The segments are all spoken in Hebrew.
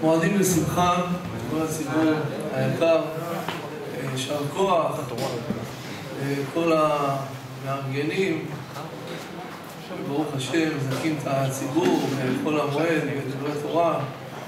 מועדים לשמחה, כל הציבור היקר, יישר כוח, כל המארגנים, ברוך השם, מזכים את הציבור בכל המועד, בדברי תורה.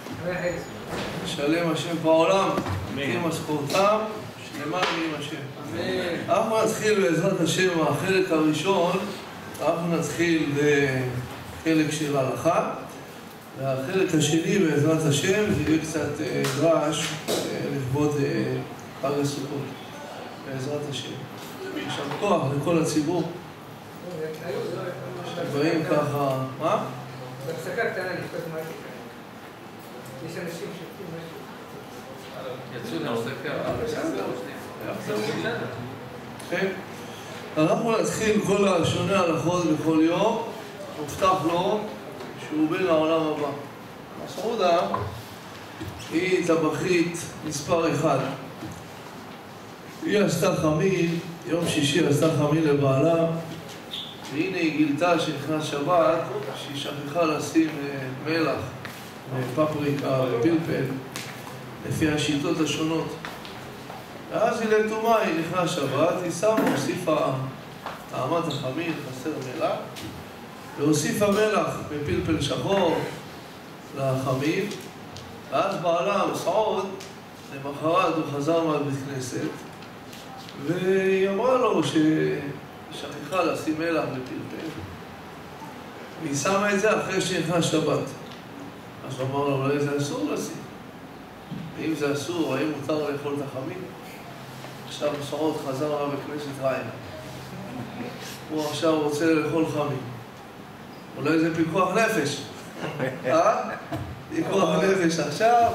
שלם השם בעולם, עם משכורתם, שלמה עם השם. אנחנו נתחיל בעזרת השם, החלק הראשון, אנחנו נתחיל בחלק של ההלכה, והחלק השני בעזרת השם, זה יהיה קצת דרש לכבוד חג הסוכות, בעזרת השם. יישר כוח לכל הציבור. שבאים ככה, מה? בהפסקה קטנה לפתוח משהו. יש אנשים שפתים משהו. יצאו להפסקה. כן. אנחנו נתחיל כל השונה הלכות בכל יום, מובטח לו שהוא בן העולם הבא. מסעודה היא טבחית מספר 1. היא עשתה חמין, יום שישי עשתה חמין לבעלה, והנה היא גילתה שנכנס שבת שהיא שכחה לשים מלח, פפריקה ופלפל לפי השיטות השונות. ואז היא לתומה, היא נכנס שבת, היא שמה, הוסיפה טעמת החמין, חסר מלח, והוסיפה מלח בפלפל שחור לחמין, ואז בעלה מסעוד, למחרת הוא חזר מהבית כנסת, והיא אמרה לו ששכחה לשים מלח בפלפל, והיא שמה את זה אחרי שנכנס שבת. אז הוא אמר לו, אולי זה אסור לשים. ואם זה אסור, האם מותר לאכול את החמין? עכשיו מסעוד חזר מהבית כנסת רעי. הוא עכשיו רוצה לאכול חמין. אולי זה פיקוח נפש. פיקוח נפש עכשיו.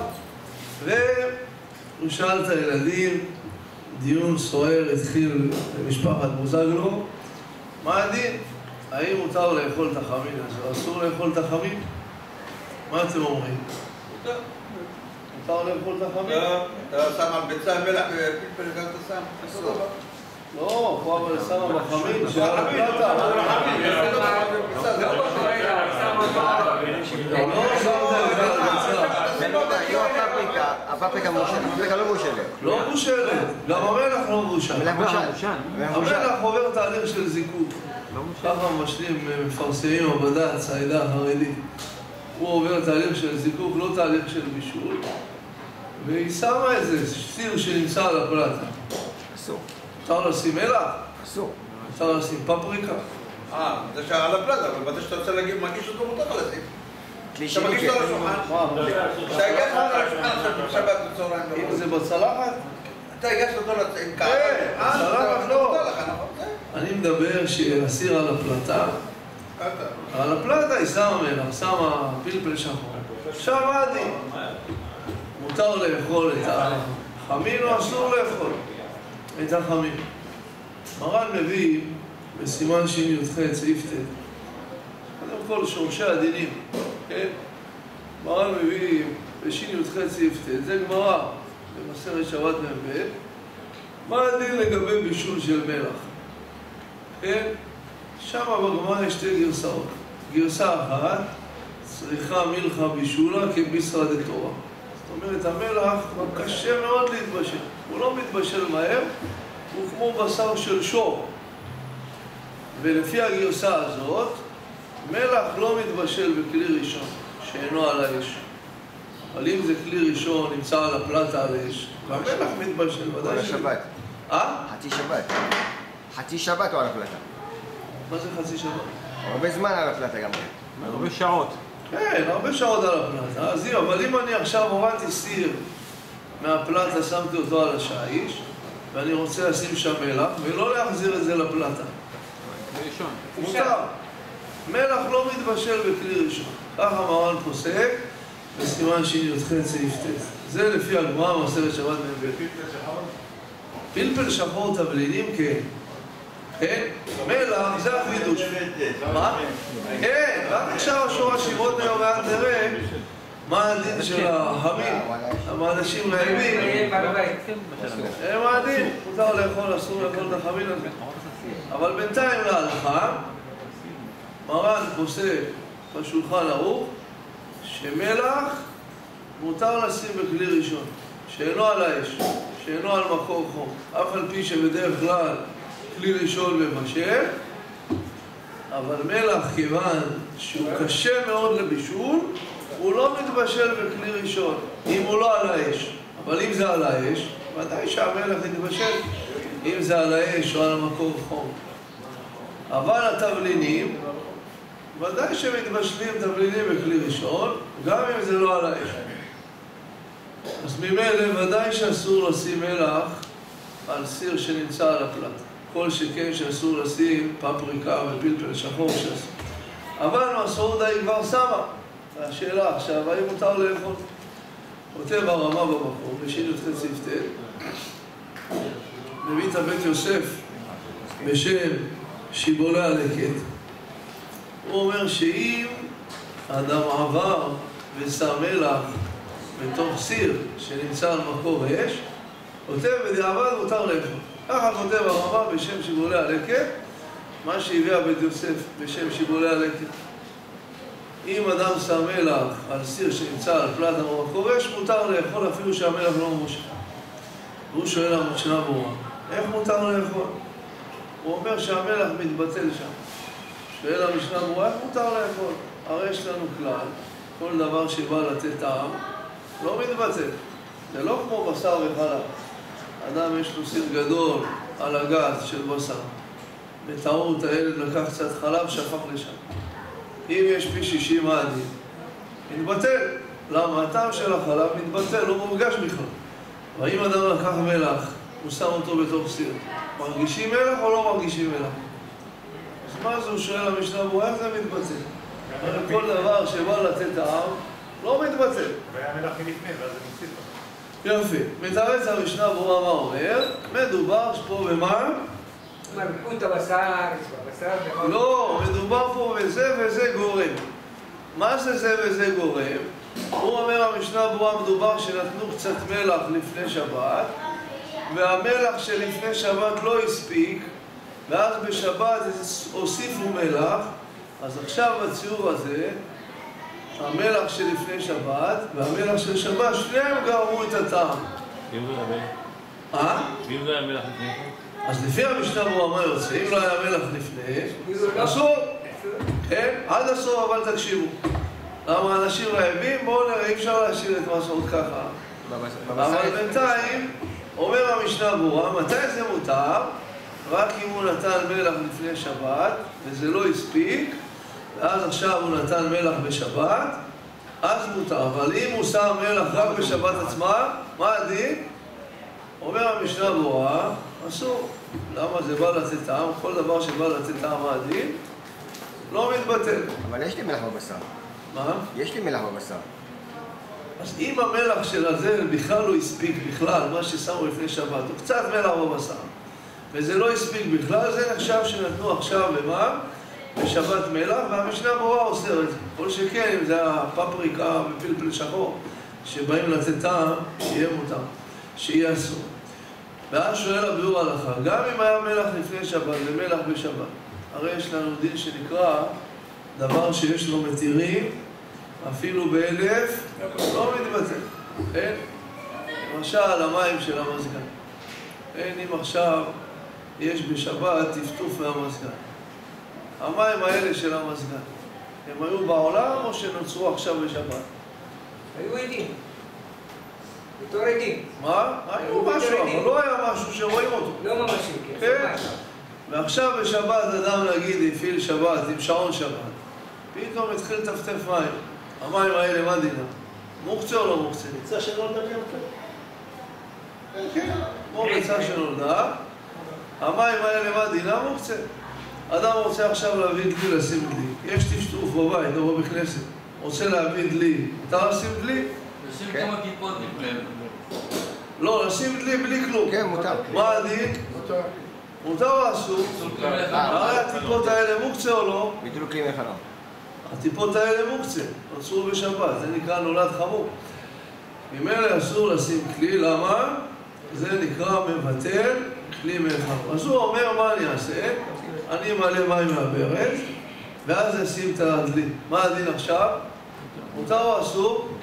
והוא שאל את הילדים, דיון סוער התחיל במשפחת בוזגלו, מה הדין? האם מותר לאכול את החמין הזה? אסור לאכול את החמין? מה אתם אומרים? מותר לאכול את החמין? אתה שם על ביצה מלח ופלפל גם אתה שם? אסור. לא, פה אבל שמה בחמין, שעל הפלטה. הפפריקה לא מושלת. לא מושלת, גם המלח לא מושל. המלח עובר תהליך של זיקוק. ככה משלים מפרסמים הבד"ץ, העדה החרדית. הוא עובר תהליך של זיקוק, לא תהליך של בישול. והיא שמה איזה סיר שנמצא על הפלטה. אסור. אפשר לשים מלח? אסור. אפשר לשים פפריקה? זה שעל הפלטה, אבל בדי שאתה רוצה מגיש אותו מותר לשים. אתה מגיש אותו על השולחן. אתה הגעת אותו על השולחן עכשיו בשבת בצהריים. אם זה בצלחת? אתה הגעת אותו עם קהל. בצלחת לא. אני מדבר שיסיר על הפלטה. על הפלטה היא שמה מלח, שמה פלפל שחור. עכשיו מה הדין? מותר לאכול את החמין או אסור לאכול את החמין? מרן מביא בסימן שי"ח סעיף ט', קודם כל שורשי הדינים, כן? מרן מביא בשי"ח סעיף ט', זה גמרא במסכת שבת מ"ב, מה הדין לגבי בישול של מלח? כן? שם בגמרא יש שתי גרסאות. גרסה אחת, צריכה מלחה בישולה כביסרא דתורה. זאת אומרת, המלח קשה מאוד להתבשל. הוא לא מתבשל מהר, הוא כמו בשר של שור. ולפי הגרסה הזאת, מלח לא מתבשל בכלי ראשון, שאינו על האש. אבל אם זה כלי ראשון, נמצא על הפלטה על האש, והמלח מתבשל, ודאי על השבת. חצי שבת. חצי שבת או על הפלטה? מה זה חצי שבת? הרבה זמן על הפלטה גם. הרבה שעות. כן, הרבה שעות על הפלטה. אז אבל אם אני עכשיו הורדתי סיר מהפלטה, שמתי אותו על השיש, ואני רוצה לשים שם מלח, ולא להחזיר את זה לפלטה. מותר. מלח לא מתבשל בכלי ראשון. ככה מרן פוסק בסימן שי"ח סעיף ט'. זה לפי הגמרא במסכת שבת מ"ב. פלפל שחור תבלינים, כן. כן? מלח, זה החידוש. מה? כן, רק עכשיו השורש ירוד היום ועד נראה מה הדין של החמין. למה אנשים רעבים. מה הדין? מותר לאכול, אסור לאכול את החמין הזה. אבל בינתיים להלכה, מרן פוסק בשולחן ערוך שמלח מותר לשים בכלי ראשון, שאינו על האש, שאינו על מקור חום, אף על פי שבדרך כלל כלי ראשון מבשל, אבל מלח, כיוון שהוא קשה מאוד לבישול, הוא לא מתבשל בכלי ראשון, אם הוא לא על האש. אבל אם זה על האש, ודאי שהמלח יתבשל, אם זה על האש או על המקור חום. אבל התבלינים, ודאי שמתבשלים תבלינים בכלי ראשון, גם אם זה לא על האש. אז ממילא ודאי שאסור לשים מלח על סיר שנמצא על הפלט. כל שכן שאסור לשים פפריקה ופלפל שחור שאסור. אבל מסעודה היא כבר שמה. והשאלה עכשיו, האם מותר לאכול? כותב הרמה במקום, בשין י"ח ס"ט, מביא את הבית יוסף בשם שיבולי הלקט. הוא אומר שאם אדם עבר ושם מלח בתוך סיר שנמצא על מקור אש, כותב בדיעבד מותר לאכול. ככה כותב הרמה בשם שיבולי הלקט, מה שהביא הבית יוסף בשם שיבולי הלקט. אם אדם שם מלח על סיר שנמצא על פלט המקור אש, מותר לאכול אפילו שהמלח לא מושך. והוא שואל המשנה ברורה, איך מותר לאכול? הוא אומר שהמלח מתבטל שם. שואל המשנה ברורה, איך מותר לאכול? הרי יש לנו כלל, כל דבר שבא לתת טעם, לא מתבטל. זה לא כמו בשר וחלב. אדם יש לו סיר גדול על הגז של בשר. בטעות הילד לקח קצת חלב, שפך לשם. אם יש פי 60 מעדים, מתבטל. למה? הטעם של החלב מתבטל, לא מורגש בכלל. ואם אדם לקח מלח, הוא שם אותו בתוך סיר. מרגישים מלח או לא מרגישים מלח? אז מה זה? הוא שואל המשנה ברורה, איך זה מתבטל? כל דבר שבא לתת טעם, לא מתבטל. והיה מלח מלפני, ואז זה מוסיף. יופי. מתרץ המשנה ברורה מה אומר? מדובר פה במה? מרקו את הבשר, לא, מדובר פה בזה וזה גורם. מה זה וזה גורם? הוא אומר המשנה ברורה, מדובר שנתנו קצת מלח לפני שבת, והמלח שלפני שבת לא הספיק, ואז בשבת הוסיפו מלח. אז עכשיו בציור הזה, המלח שלפני שבת והמלח של שבת, שניהם גרמו את הטעם. ואם לא היה מלח? ואם לא היה מלח לפני? אז לפי המשנה ברורה מה יוצא? אם לא היה מלח לפני, אסור. כן? עד הסוף, אבל תקשיבו. למה אנשים רעבים? בואו נראה, אי אפשר להשאיר את מסעות ככה. אבל בינתיים, אומר המשנה ברורה, מתי זה מותר? רק אם הוא נתן מלח לפני שבת, וזה לא הספיק, ואז עכשיו הוא נתן מלח בשבת, אז מותר. אבל אם הוא שם מלח רק בשבת עצמה, מה הדין? אומר המשנה ברורה, אסור. למה? זה בא לתת טעם, כל דבר שבא לתת טעם מה הדין? לא מתבטל. אבל יש לי מלח בבשר. מה? יש לי מלח בבשר. אז אם המלח של הזה בכלל לא הספיק בכלל, מה ששמו לפני שבת, הוא קצת מלח בבשר, וזה לא הספיק בכלל, זה נחשב שנתנו עכשיו למה? בשבת מלח, והמשנה ברורה אוסר את זה. כל שכן, אם זה הפפריקה ופלפל שחור, שבאים לתת טעם, שיהיה מותר, שיהיה אסור. ואז שואל הביאור הלכה, גם אם היה מלח לפני שבת ומלח בשבת, הרי יש לנו דין שנקרא דבר שיש לו מתירים, אפילו באלף, לא מתבטל. אין? למשל, המים של המזגן. אין אם עכשיו יש בשבת טפטוף מהמזגן. המים האלה של המזגן, הם היו בעולם או שנוצרו עכשיו בשבת? היו עדים. בתור עדים. מה? היו משהו, אבל לא היה משהו שרואים אותו. לא ממש, כן. ועכשיו בשבת אדם נגיד הפעיל שבת עם שעון שבת, פתאום התחיל לטפטף מים. המים האלה מה דינם? מוקצה או לא מוקצה? ביצה שנולדה גם כן. כן, כמו ביצה שנולדה. המים האלה מה דינם? מוקצה. אדם רוצה עכשיו להביא דלי לשים דלי. יש טפטוף בבית או בבית כנסת. רוצה להביא דלי. מותר לשים דלי? לשים כמה טיפות לפני. לא, לשים דלי בלי כלום. כן, מותר. מה הדין? מותר. מותר או אסור? הרי הטיפות האלה מוקצה או לא? ביטלו כלי מחלה. הטיפות האלה מוקצה, נוצרו בשבת, זה נקרא נולד חמור. ממילא אסור לשים כלי, למה? זה נקרא מבטל כלי מחמור. אז הוא אומר מה אני אעשה? אני מעלה מים מהברז, ואז אשים את הדלי. מה הדין עכשיו? מותר או אסור?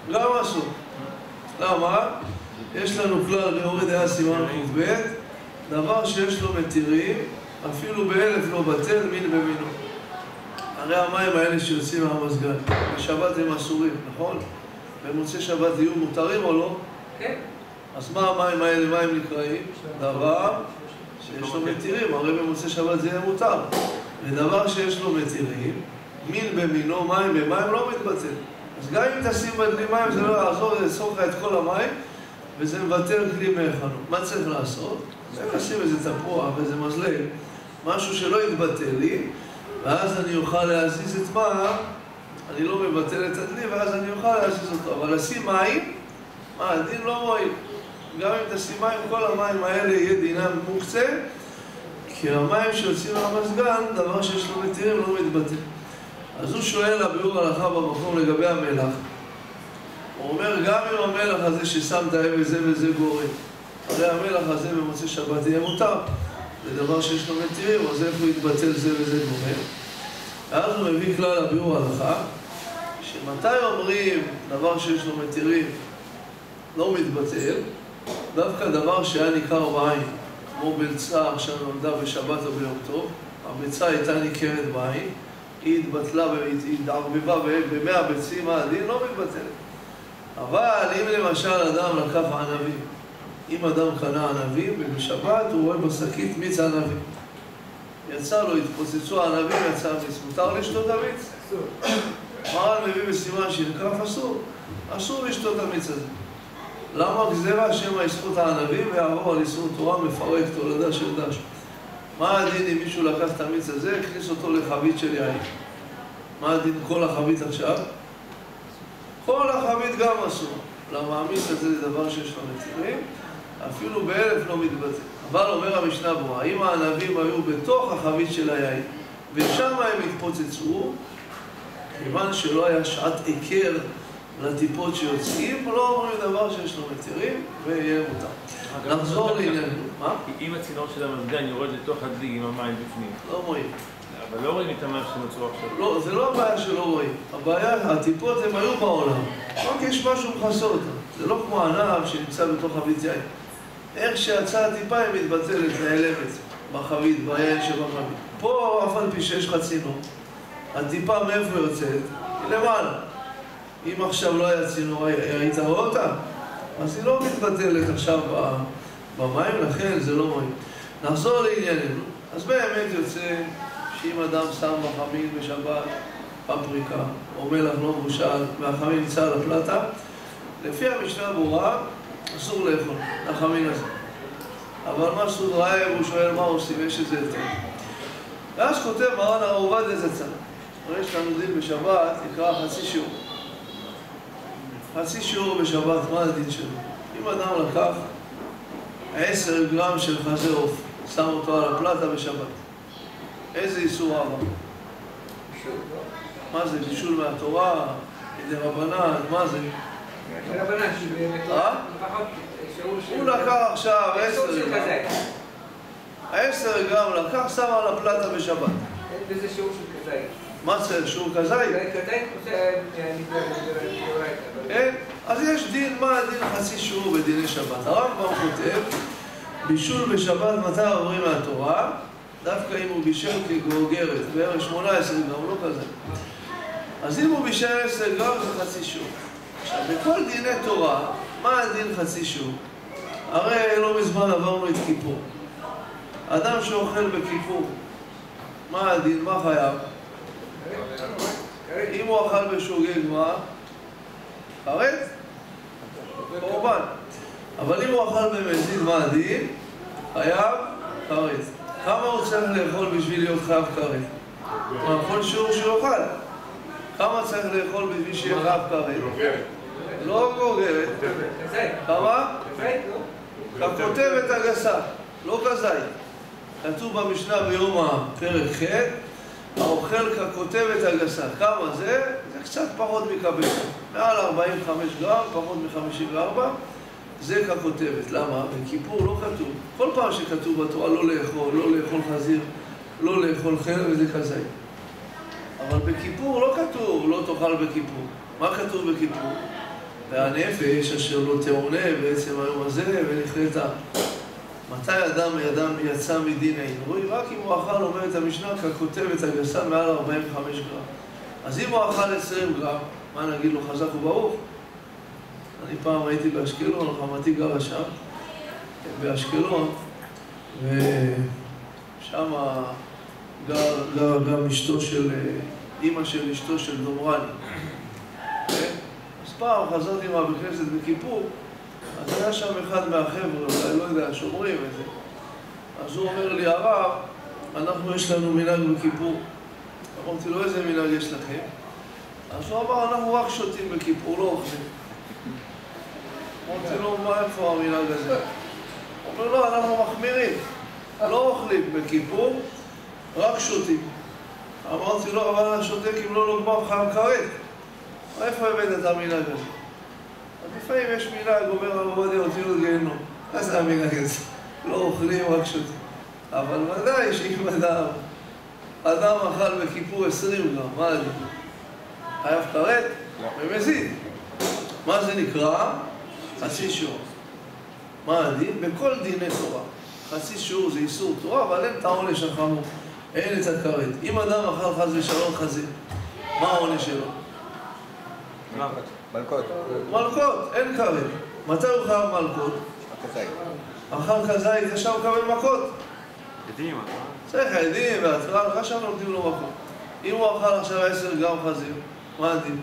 גם אסור. למה? יש לנו כלל באורי דעה סימן ק"ב, דבר שיש לו מתירים, אפילו באלף לא בטל, מין במינו. הרי המים האלה שיוצאים מהמזגן, בשבת הם אסורים, נכון? במוצאי שבת יהיו מותרים או לא? כן. אז מה המים האלה, מה הם נקראים? דבר שיש לו מתירים, הרי במוצאי שבת זה יהיה מותר. ודבר שיש לו מתירים, מין במינו, מים במים לא מתבטל. אז גם אם תשים בדלי מים זה לא יעזור, זה יסור לך את כל המים וזה מבטל כלי מהיכנו. מה צריך לעשות? צריך לשים איזה תפוח ואיזה מזלג, משהו שלא יתבטל לי, ואז אני אוכל להזיז את מה? אני לא מבטל את הדלי ואז אני אוכל להזיז אותו. אבל לשים מים, מה, הדין לא מועיל. גם אם תשים מים, כל המים האלה יהיה דינם מוקצה, כי המים שיוצאים מהמזגן, דבר שיש לו מתירים, לא מתבטל. אז הוא שואל הביאור הלכה במקום לגבי המלח. הוא אומר, גם אם המלח הזה ששמת וזה וזה גורם, הרי המלח הזה במוצאי שבת יהיה מותר. זה דבר שיש לו מתירים, אז איפה יתבטל זה וזה גורם? ואז הוא מביא כלל הביאור הלכה, שמתי אומרים דבר שיש לו מתירים לא מתבטל, דווקא דבר שהיה ניכר בעין, כמו ביצה עכשיו נולדה בשבת או ביום טוב, הביצה הייתה ניכרת בעין, היא התבטלה והיא התערבבה במי הביצים, הדין לא מתבטל. אבל אם למשל אדם לקח ענבים, אם אדם קנה ענבים ובשבת הוא רואה בשקית מיץ ענבים, יצא לו, התפוצצו הענבים, יצא מיץ, מותר לשתות המיץ? אסור. מרן מביא בסימן שנקרף אסור, אסור לשתות המיץ הזה. למה גזירה שמא יסחוט הענבים ויעבור על איסור תורה מפרק תולדה של דש? מה הדין אם מישהו לקח את המיץ הזה, הכניס אותו לחבית של יין? מה הדין כל החבית עכשיו? כל החבית גם אסור. למה המיץ הזה זה דבר שיש לו מתירים, אפילו באלף לא מתבטל. אבל אומר המשנה ברורה, אם הענבים היו בתוך החבית של היין ושם הם התפוצצו, כיוון שלא היה שעת עיקר לטיפות שיוצאים, לא אומרים דבר שיש לו מתירים ויהיה מותר. נחזור לענייננו. מה? אם הצינור של המזגן יורד לתוך הדלי עם המים בפנים. לא רואים. אבל לא רואים את המים שנוצרו עכשיו. לא, זה לא הבעיה שלא רואים. הבעיה, הטיפות הם היו בעולם. רק יש משהו מכסה אותם. זה לא כמו ענב שנמצא בתוך חבית יין. איך שיצאה הטיפה היא מתבטלת, נעלמת בחבית, ביין שבחבית. פה אף על פי שיש לך צינור. הטיפה מאיפה יוצאת? היא למעלה. אם עכשיו לא היה צינור, היית רואה אותה? אז היא לא מתבטלת עכשיו במים, לכן זה לא מועיל. נחזור לענייננו. אז באמת יוצא שאם אדם שם בחמין בשבת פפריקה או מלח לא מבושל והחמין נמצא על הפלטה, לפי המשנה ברורה אסור לאכול, החמין הזה. אבל מה סוד רעב, הוא שואל מה עושים, יש איזה יותר. ואז כותב מרן הרב עובדיה זצ"ל, יש לנו דין בשבת, נקרא חצי שיעור. חצי שיעור בשבת, מה הדין שלו? אם אדם לקח 10 גרם של חזה עוף, שם אותו על הפלטה בשבת, איזה איסור עבר? מה זה? בישול מהתורה? ידי רבנן? מה זה? רבנן, לפחות שיעור של... הוא לקח עכשיו 10 גרם. 10 גרם לקח, שם על הפלטה בשבת. אין בזה שיעור של כזית. מה זה? שיעור כזית? כזית עושה... אין? אז יש דין, מה הדין חצי שיעור בדיני שבת? הרמב"ם כותב, בישול בשבת מתי עוברים מהתורה? דווקא אם הוא בישל כגוגרת, בערך 18 גרם, לא כזה. אז אם הוא בישל 10 גרם זה חצי שיעור. עכשיו, בכל דיני תורה, מה הדין חצי שיעור? הרי לא מזמן עברנו את כיפור. אדם שאוכל בכיפור, מה הדין? מה חייב? אם הוא אכל בשוגג, מה? חרט? קורבן. אבל אם הוא אכל במזיד, מה הדין? חייב? חרט. כמה הוא צריך לאכול בשביל להיות חייב כרת? מה, כל שיעור שהוא אוכל? כמה צריך לאכול בשביל שיהיה חייב כרת? לא גוגרת. כמה? ככותבת הגסה, לא כזית. כתוב במשנה ביום הפרק ח' האוכל ככותבת הגסה. כמה זה? זה קצת פחות מכבד. מעל 45 גרם, פחות מ-54. זה ככותבת. למה? בכיפור לא כתוב. כל פעם שכתוב בתורה לא לאכול, לא לאכול חזיר, לא לאכול חלב, וזה כזית. אבל בכיפור לא כתוב, לא תאכל בכיפור. מה כתוב בכיפור? והנפש אשר לא תעונה בעצם היום הזה ונכלתה. מתי אדם יצא מדין העינוי? רק אם הוא אכל, אומרת המשנה, ככותבת הגסה מעל 45 גרם. אז אם הוא אכל 20 גרם, מה נגיד לו חזק וברוך? אני פעם הייתי באשקלון, חמתי גרה שם, באשקלון, ושם גרה גם אשתו של, אמא של אשתו של דומרני. אז פעם חזרתי מהבית כנסת בכיפור, אז היה שם אחד מהחבר'ה, אולי לא יודע, שומרים את זה. אז הוא אומר לי, הרב, יש לנו מנהג בכיפור. אמרתי לו, איזה מנהג יש לכם? אז הוא אמר, אנחנו רק שותים בכיפור, לא אוכלים. אמרתי לו, מה איפה המנהג הזה? הוא אומר, לא, אנחנו מחמירים. לא אוכלים בכיפור, רק שותים. אמרתי לו, אבל אני שותק אם לא נוגמר חם כרת. איפה הבאת את המנהג הזה? אז לפעמים יש מנהג, אומר הרב עובדיה, אותי לו גיהנום. אז זה המנהג הזה. לא אוכלים, רק שותים. אבל ודאי שאם אדם אכל בכיפור 20 גרם, מה עדיף? חייב כרת? ומזיד. מה זה נקרא? חצי שיעור. מה הדין? בכל דיני תורה. חצי שיעור זה איסור תורה, אבל אין את העונש החמור. אין את הכרת. אם אדם אכל חס ושלום חזיר, מה העונש שלו? מלכות. מלכות, אין כרת. מתי הוא חייב מלכות? כזית. אכל כזית, ישר מקבל מכות. עדים. צריך עדים והתראה, עכשיו נותנים לו מכות. אם הוא אכל עכשיו 10 גרם חזיר, מה הדין?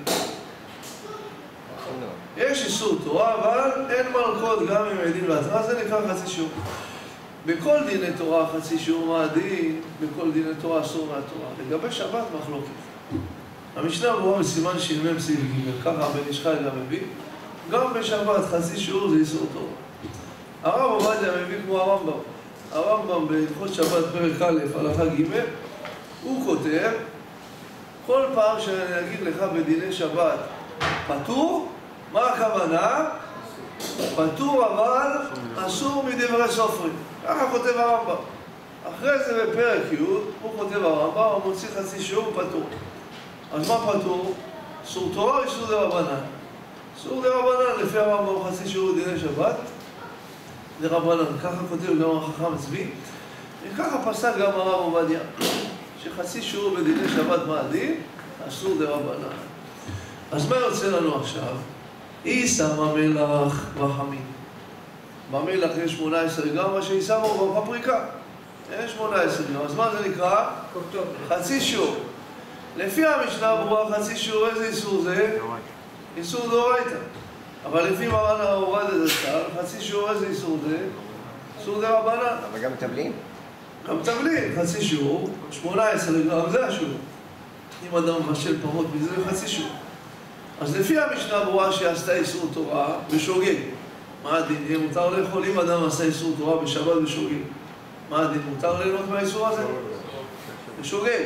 יש איסור תורה, אבל אין מלכות גם עם עדים והתראה, זה נקרא חצי שיעור. בכל דיני תורה חצי שיעור מה הדין, בכל דיני תורה אסור מהתורה. לגבי שבת מחלוקת. המשנה ברורה בסימן שמ"ם סעיף ג', ככה הבן איש חי גם מביא, גם בשבת חצי שיעור זה איסור תורה. הרב עובדיה מביא כמו הרמב"ם. הרמב"ם בהלכות שבת פרק א' הלכה ג', הוא כותב, כל פעם שאני אגיד לך בדיני שבת פטור, מה הכוונה? פטור אבל אסור מדברי סופרים. ככה כותב הרמב"ם. אחרי זה בפרק י' הוא כותב הרמב"ם, הוא מוציא חצי שיעור פטור. אז מה פטור? אסור תורה או איסור דרבנן? אסור דרבנן, לפי הרמב"ם חצי שיעור דיני שבת דרבנן. ככה כותב גם החכם צבי, וככה פסק גם הרב עובדיה, שחצי שיעור בדיני שבת מה הדין? אסור דרבנן. אז מה יוצא לנו עכשיו? היא שמה מלח בחמין. במלח יש 18 גרם, מה שהיא שמה הוא בפריקה. יש 18 גרם, אז מה זה נקרא? חצי שיעור. לפי המשנה ברורה חצי שיעור, איזה איסור זה? איסור דאורייתא. אבל לפי מרן הרב עובדיה זצ"ל, חצי שיעור איזה איסור זה? איסור דרבנן. אבל גם תבלין? גם תבלין, חצי שיעור, 18 גרם, זה השיעור. אם אדם מבשל פחות מזה, חצי שיעור. אז לפי המשנה ברורה שעשתה איסור תורה בשוגג, מה הדין? יהיה מותר לאכול אם אדם עשה איסור תורה בשבת בשוגג. מה הדין? מותר ליהנות מהאיסור הזה? בשוגג.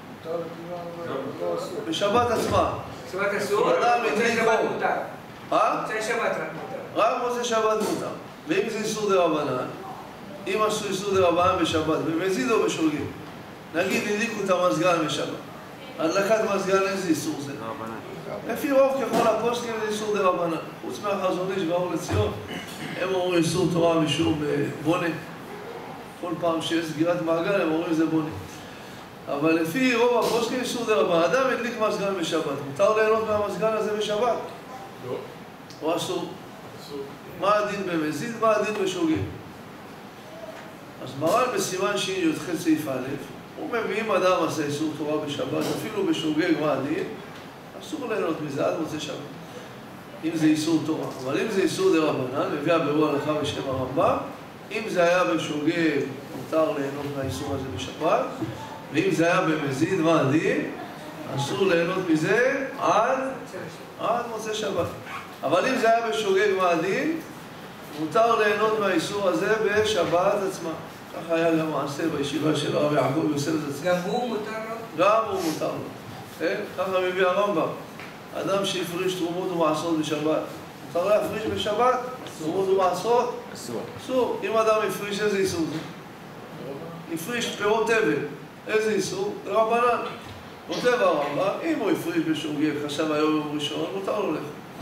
בשבת עצמה. שבת אסור, מוצאי שבת מותר. מוצאי שבת רק מותר. רק מוצאי שבת מותר. ואם זה איסור דרבנן, אם עשו איסור דרבנן בשבת, במזיד או בשוגג, נגיד הדליקו את המזגן בשבת. הדלקת מזגן איזה איסור זה? לפי רוב ככל הפוסקים זה איסור דרבנן. חוץ מהחזון איש והאור לציון, הם אומרים איסור תורה משום בונה. כל פעם שיש סגירת מעגל הם אומרים זה בונה. אבל לפי רוב הפוסקים איסור דרבנן. אדם הדליק מזגן בשבת, מותר ליהנות מהמזגן הזה בשבת? לא. או אסור? אסור. מה הדין במזיד? מה הדין בשוגג? אז מרן בסימן שי"ח סעיף א', הוא מביא אם אדם עשה איסור תורה בשבת, אפילו בשוגג מה הדין? אסור ליהנות מזה עד מוצאי שבת. אם זה איסור תורה. אבל אם זה איסור דרבנן, מביא הבירור הלכה בשם הרמב"ם, אם זה היה בשוגג, מותר ליהנות מהאיסור הזה בשבת, ואם זה היה במזיד, מה הדין? אסור ליהנות מזה עד מוצאי שבת. אבל אם זה היה בשוגג, מה הדין? מותר ליהנות מהאיסור הזה בשבת עצמה. ככה היה גם מעשה בישיבה של הרב יעקב יוסף זצ"ל. גם הוא מותר לו? גם הוא מותר לו. ככה מביא הרמב"ם. אדם שהפריש תרומות ומעשרות בשבת, מותר להפריש בשבת? תרומות ומעשרות? אסור. אסור. אם אדם הפריש, איזה איסור זה? הפריש פירות תבל. איזה איסור? דרבנן. כותב הרמב"ם, אם הוא הפריש בשוגג, חשב היום יום ראשון, מותר לו לך.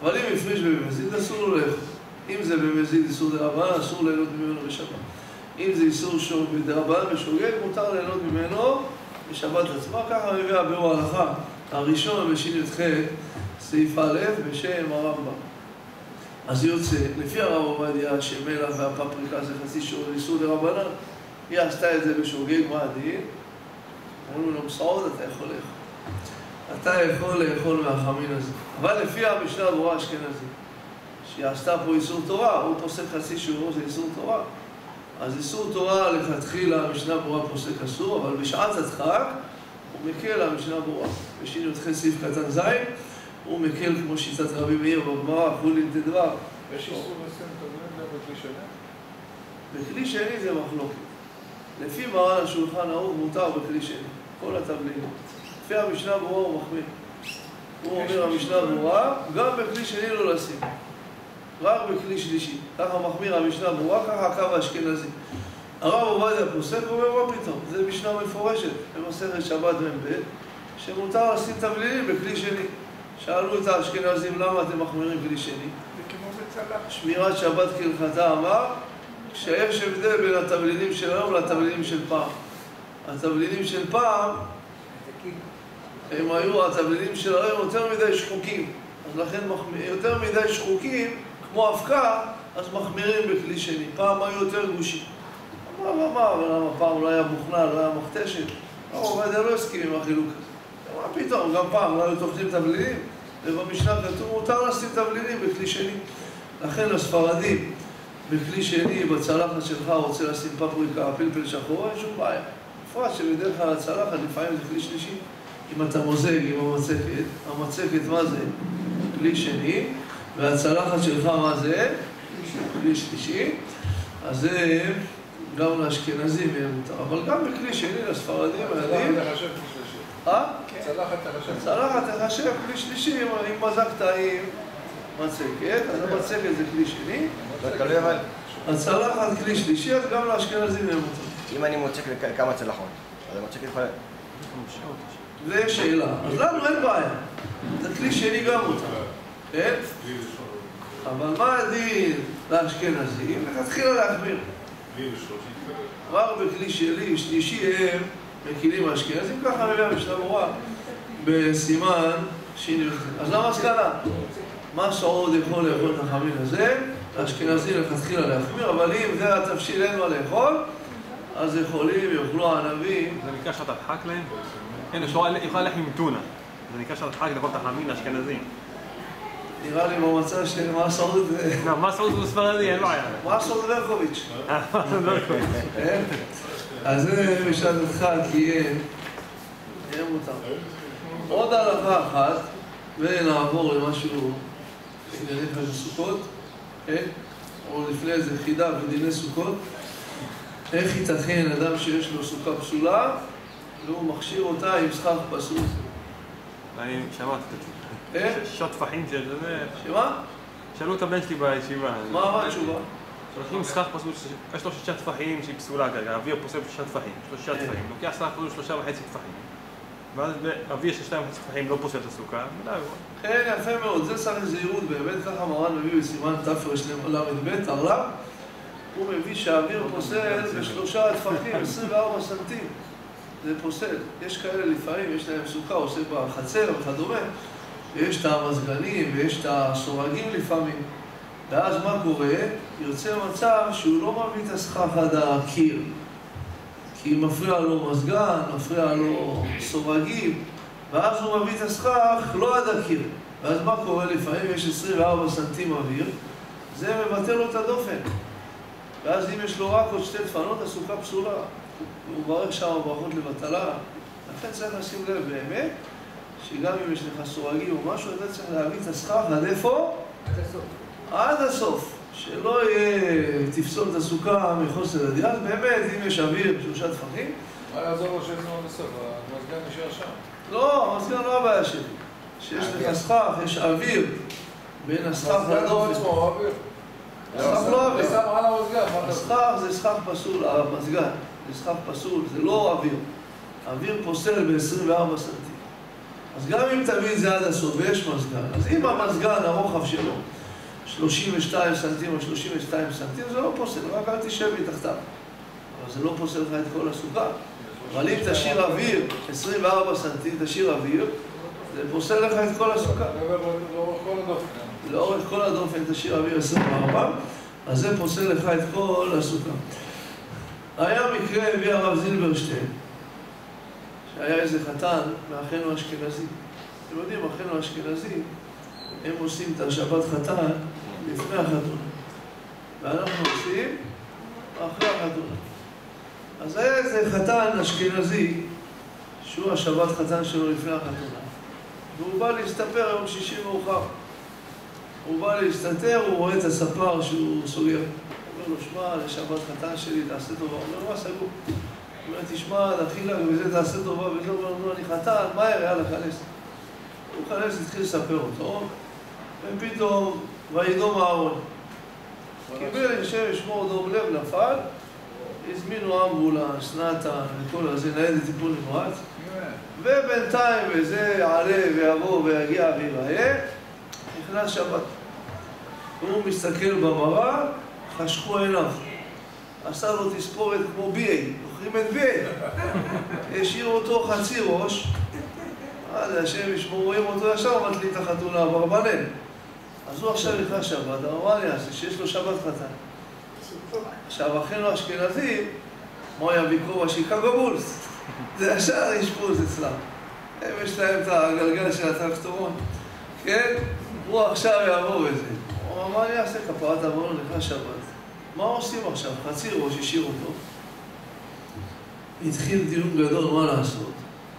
אבל אם הפריש במזיד, אסור לו לאכול. אם זה במזיד איסור דרבנן, אסור ליהנות ממנו בשבת. אם זה איסור שור בדרבנן בשוגג, מותר ליהנות ממנו בשבת עצמה. ככה מביא הביאור ההלכה הראשון בש"ח סעיף א' בשם הרמב"ם. אז יוצא, לפי הרב עובדיה, שמלח והפפריקה זה חצי שור איסור דרבנן, היא עשתה את זה בשוגג, מה הדין? אומרים לו, מסעוד, אתה יכול לאכול. אתה יכול לאכול מהחמין הזה. אבל לפי המשנה ברורה האשכנזי, שהיא עשתה פה איסור תורה, הוא פוסק חצי שיעור, זה איסור תורה. אז איסור תורה לכתחילה, המשנה ברורה פוסק אסור, אבל בשעת הדחק הוא מקל המשנה ברורה. בש"ח סעיף קטן ז' הוא מקל כמו שיטת רבי מאיר בגמרא, חולין תדבר. יש איסור לשים תבלין גם בכלי שני? בכלי שני זה מחלוקת. לפי מרן השולחן ערוך מותר בכלי שני, כל התבלינים. לפי המשנה ברורה הוא מחמיר. הוא אומר המשנה ברורה, גם בכלי שני לא לשים. רק בכלי שלישי. ככה מחמיר המשנה ברורה, ככה הקו האשכנזי. הרב עובדיה פוסק ואומר מה פתאום, זה משנה מפורשת במסכת שבת מ"ב, שמותר לשים תבלינים בכלי שני. שאלו את האשכנזים למה אתם מחמירים כלי שני? וכמו בצלח. שמירת שבת כהלכתה אמר שיש הבדל בין התבלינים של היום לתבלינים של פעם. התבלינים של פעם הם היו, התבלינים של היום יותר מדי שחוקים, אז לכן יותר מדי שחוקים כמו אבקה, אז מחמירים בכלי שני. פעם היו יותר גושים. ולמה פעם לא היה מוכנע, לא היה מכתשת? עובדיה לא הסכים עם החילוק הזה. מה פתאום, גם פעם לא היו טוחנים תבלינים, ובמשנה כתוב מותר לשים תבלינים בכלי שני. לכן הספרדים בכלי שני, בצלחת שלך רוצה לשים פפריקה, פלפל שחור, אין שום בעיה. בפרט שבדרך כלל הצלחת לפעמים זה כלי שלישי. אם אתה מוזג עם המצקת, המצקת מה זה? כלי שני, והצלחת שלך מה זה? כלי שלישי. אז זה גם לאשכנזים יהיה מותר, אבל גם בכלי שני לספרדים היהודים. צלחת תחשב כלי שלישי. צלחת תחשב. צלחת תחשב כלי שלישי, אם מזגת עם מצקת, אז המצקת זה כלי שני. הצלחת כלי שלישי, אז גם לאשכנזים יהיה מותר. אם אני מוצק לכמה צלחות, אז המוצק יכול... זה שאלה. אז לנו אין בעיה. זה כלי שני גם מותר. כן? אבל מה הדין לאשכנזים? לכתחילה להחמיר. כבר בכלי שלישי הם מקילים האשכנזים, ככה מביא המשנה ברורה בסימן שני. אז למה הסכנה? מה סעוד יכול לאכול את החמין הזה? האשכנזים לכתחילה להחמיר, אבל אם זה התבשיל אין מה לאכול, אז יכולים, יאכלו הענבים. זה נקרא שאתה דחק להם? כן, יוכל ללכת עם טונה. זה נקרא שאתה דחק לאכול את החמין האשכנזים. נראה לי במצב של מה סעוד... מה סעוד הוא ספרדי, אין בעיה. מה סעוד ברקוביץ'. אז זה בשעת הדחק יהיה מותר. עוד הלכה אחת, ונעבור למשהו ענייני חג סוכות, או לפני איזה חידה ודיני סוכות. איך ייתכן אדם שיש לו סוכה פסולה והוא מכשיר אותה עם סכך פסול? אני שמעתי את זה. שישה טפחים של זה. שמה? שאלו את הבן שלי בישיבה. מה התשובה? שולחים סכך פסול, יש לו 6 טפחים שהיא פסולה כרגע, אבי פוסל 6 טפחים, 3 טפחים, לוקח סכך פסול 3.5 טפחים. ואז אבי יש 2.5 טפחים, לא פוסל את הסוכה, כן, יפה מאוד, זה צריך זהירות, באמת ככה מרן מביא בסימן תרל"ב, תרל"ב, הוא מביא שהאוויר פוסל ב3 טפחים, 24 סנטים, זה פוסל. יש כאלה לפעמים, יש להם סוכה, עושה בחצר וכדומה, ויש את המזגנים ויש את הסורגים לפעמים, ואז מה קורה? יוצא מצב שהוא לא מביא את הסכך עד הקיר, כי מפריע לו מזגן, מפריע לו סורגים, ואז הוא מביא את הסכך לא עד הקיר. ואז מה קורה? לפעמים יש 24 סנטים אוויר, זה מבטל לו את הדופן. ואז אם יש לו רק עוד 2 דפנות, הסוכה פסולה. הוא מברך שם ברכות לבטלה. לכן צריך לשים לב באמת, שגם אם יש לך סורגים או משהו, אתה צריך להביא את הסכך עד איפה? עד הסוף. עד הסוף. שלא תפסול את הסוכה מחוסר ידיעה. אז באמת, אם יש אוויר 3 טפחים... מה יעזור לו שיש לנו בסוף? המזגן נשאר שם. לא, המזגן לא הבעיה שלי. שיש לך סכך, יש אוויר בין הסכך לדופן. הסכך לא אוויר. הסכך לא אוויר. שם על המזגן. הסכך זה סכך פסול, המזגן. זה סכך פסול, זה לא אוויר. אוויר פוסל ב24 סנטים. אז גם אם תביא את זה עד הסוף ויש מזגן, אז אם המזגן, הרוחב שלו, 32 סנטים או 32 סנטים, זה לא פוסל, רק אל תשב מתחתיו. אבל זה לא פוסל לך את כל הסוכה. אבל אם תשאיר אוויר, 24 סנטים, תשאיר אוויר, זה פוסל לך את כל הסוכה. לאורך כל הדופן. לאורך כל הדופן תשאיר אוויר 24, אז זה פוסל לך את כל הסוכה. היה מקרה, הביא הרב זילברשטיין, שהיה איזה חתן מאחינו אשכנזי. אתם יודעים, אחינו אשכנזי, הם עושים את השבת חתן לפני החתונה. ואנחנו עושים אחרי החתונה. אז היה איזה חתן אשכנזי, שהוא השבת חתן שלו לפני החתונה. והוא בא להסתפר היום שישי מאוחר. הוא בא להסתתר, הוא רואה את הספר שהוא סוגר. הוא אומר לו, שמע, לשבת חתן שלי, תעשה טובה. הוא אומר, מה סגור? הוא אומר, תשמע, דחילה, וזה תעשה טובה, וזה הוא אומר, אני חתן, מהר, יאללה, כנס. הוא כנס, התחיל לספר אותו, ופתאום, וידום אהרון. קיבל שם שמו דום לב, נפל, הזמינו אמבולנס, נתן, וכל הזה, ניידת טיפול נמרץ, ובינתיים, וזה יעלה ויבוא ויגיע ויראה, נכנס שבת. הוא מסתכל במראה, חשכו עיניו. עשה לו תספורת כמו בי-איי, לוקחים את בי-איי. השאיר אותו חצי ראש, עד השם ישמור, רואים אותו ישר, מתלים את החתונה, אברבנאל. אז הוא עכשיו נכנס שבת, אמר לי, אז שיש לו שבת חתן. עכשיו, אחינו אשכנזים, מה היה ביקרו? שיקגו בולס. זה ישר אשפוז אצלם. הם יש להם את הגלגל של הטרקטורון. כן? הוא עכשיו יעבור בזה. הוא אמר, מה אני אעשה? כפרת עברנו נכנס שבת. מה עושים עכשיו? חצי ראש השאיר אותו. התחיל דיון גדול, מה לעשות?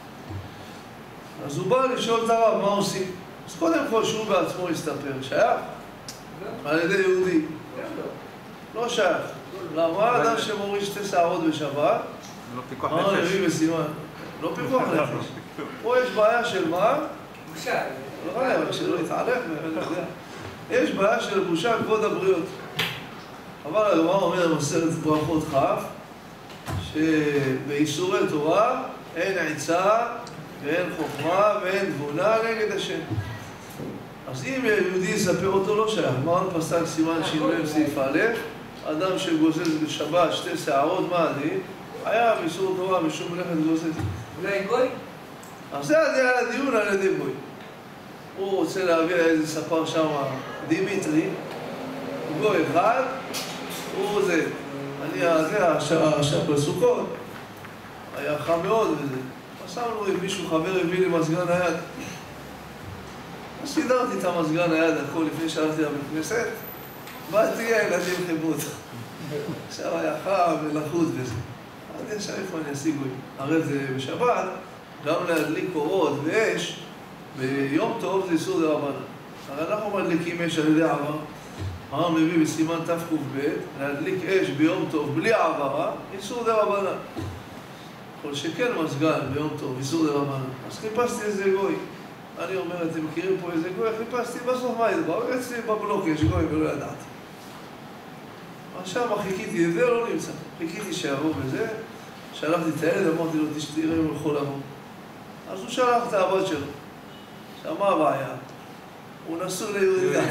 אז הוא בא לשאול את הרב, מה עושים? אז קודם כל שהוא בעצמו יסתפר. שייך? על ידי יהודי. לא שייך. למה אדם שמוריד 2 שערות בשבת? לא פיקוח נפש. לא פיקוח נפש. פה יש בעיה של מה? בושה. לא יודע, אבל שלא יתעלך, יש בעיה של בושה כבוד הבריות. אבל הגמרא אומר במסכת ברכות כ' שבאיסורי תורה אין עצה ואין חוכמה ואין תבונה נגד השם. אז אם יהודי יספר אותו לא שייך. מרן פסק סימן ש"מ סעיף א', אדם שגוזז בשבת 2 שערות, מה הדין? היה באיסור תורה משום מלאכת גוזז. אולי גוי? אז זה הדיון על ידי גוי. הוא רוצה להביא איזה ספר שם, דימיטרי, גוי אחד, הוא זה. אני עכשיו בסוכות, היה חם מאוד וזה. אז שמנו עם מישהו, חבר הביא לי מזגן היד. אז סידרתי את המזגן היד הכל לפני שהלכתי לבית כנסת, באתי, הילדים חיברו אותה. עכשיו היה חם ולחות וזה. אז יש איפה אני אשיג גוי. הרי זה בשבת, גם להדליק אורות ואש, ביום טוב זה איסור דרבנן. הרי אנחנו מדליקים אש על ידי עבר. הרב מביא בסימן תק"ב, להדליק אש ביום טוב בלי העברה, איסור דרבנן. כל שכן מזגן ביום טוב, איסור דרבנן. אז חיפשתי איזה גוי. אני אומר, אתם מכירים פה איזה גוי? חיפשתי בסוף מה ידבר? אצלי בבלוק יש גוי ולא ידעתי. עכשיו חיכיתי את זה, לא נמצא. חיכיתי שיעבור בזה, שלחתי את הילד, אמרתי לו, תראה אם הוא יכול לבוא. אז הוא שלח את הבת שלו. עכשיו, מה הבעיה? הוא נשוי ליהודיה.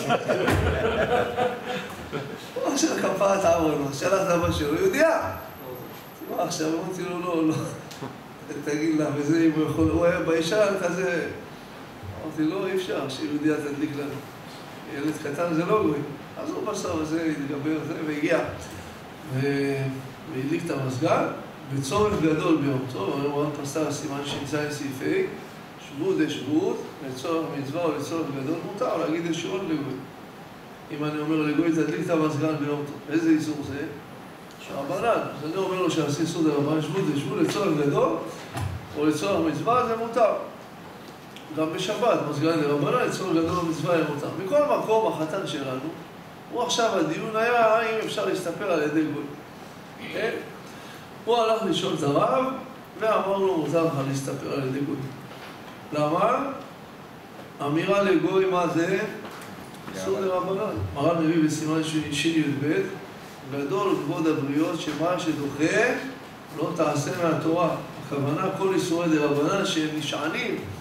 הוא עכשיו כפרת עברנו, שלח את הבת שלו, יהודיה! מה עכשיו? אמרתי לו, לא. תגיד לה, וזה אם הוא יכול, הוא היה בישן כזה. אמרתי לו, אי אפשר שיהודיה תדליק לנו. ילד קטן זה לא גוי. אז הוא בסוף הזה התגבר והגיע. והדליק את המזגן, בצורך גדול ביום טוב, הוא רן פסק סימן ש"ז סעיף ה', שבות דשבות, לצורך מצווה או לצורך גדול, מותר להגיד ישירות לגוי. אם אני אומר לגוי, תדליק את המזגן ביום טוב. איזה איסור זה? רבנן. אז אני אומר לו שעשי איסור דרבנן, שבות דשבות, לצורך גדול או לצורך מצווה, זה מותר. גם בשבת, מזגן דרבנן, לצורך גדול ומצווה זה מותר. מכל מקום, החתן שלנו, הוא עכשיו, הדיון היה האם אפשר להסתפר על ידי גוי. כן? הוא הלך לשאול את הרב, ואמר לו, מותר לך להסתפר על ידי גוי. למה? אמירה לגוי מה זה? איסור דרבנן. מרן מביא בסימן שי"ב, גדול כבוד הבריות שמה שדוחה לא תעשה מהתורה. הכוונה כל איסורי דרבנן שהם נשענים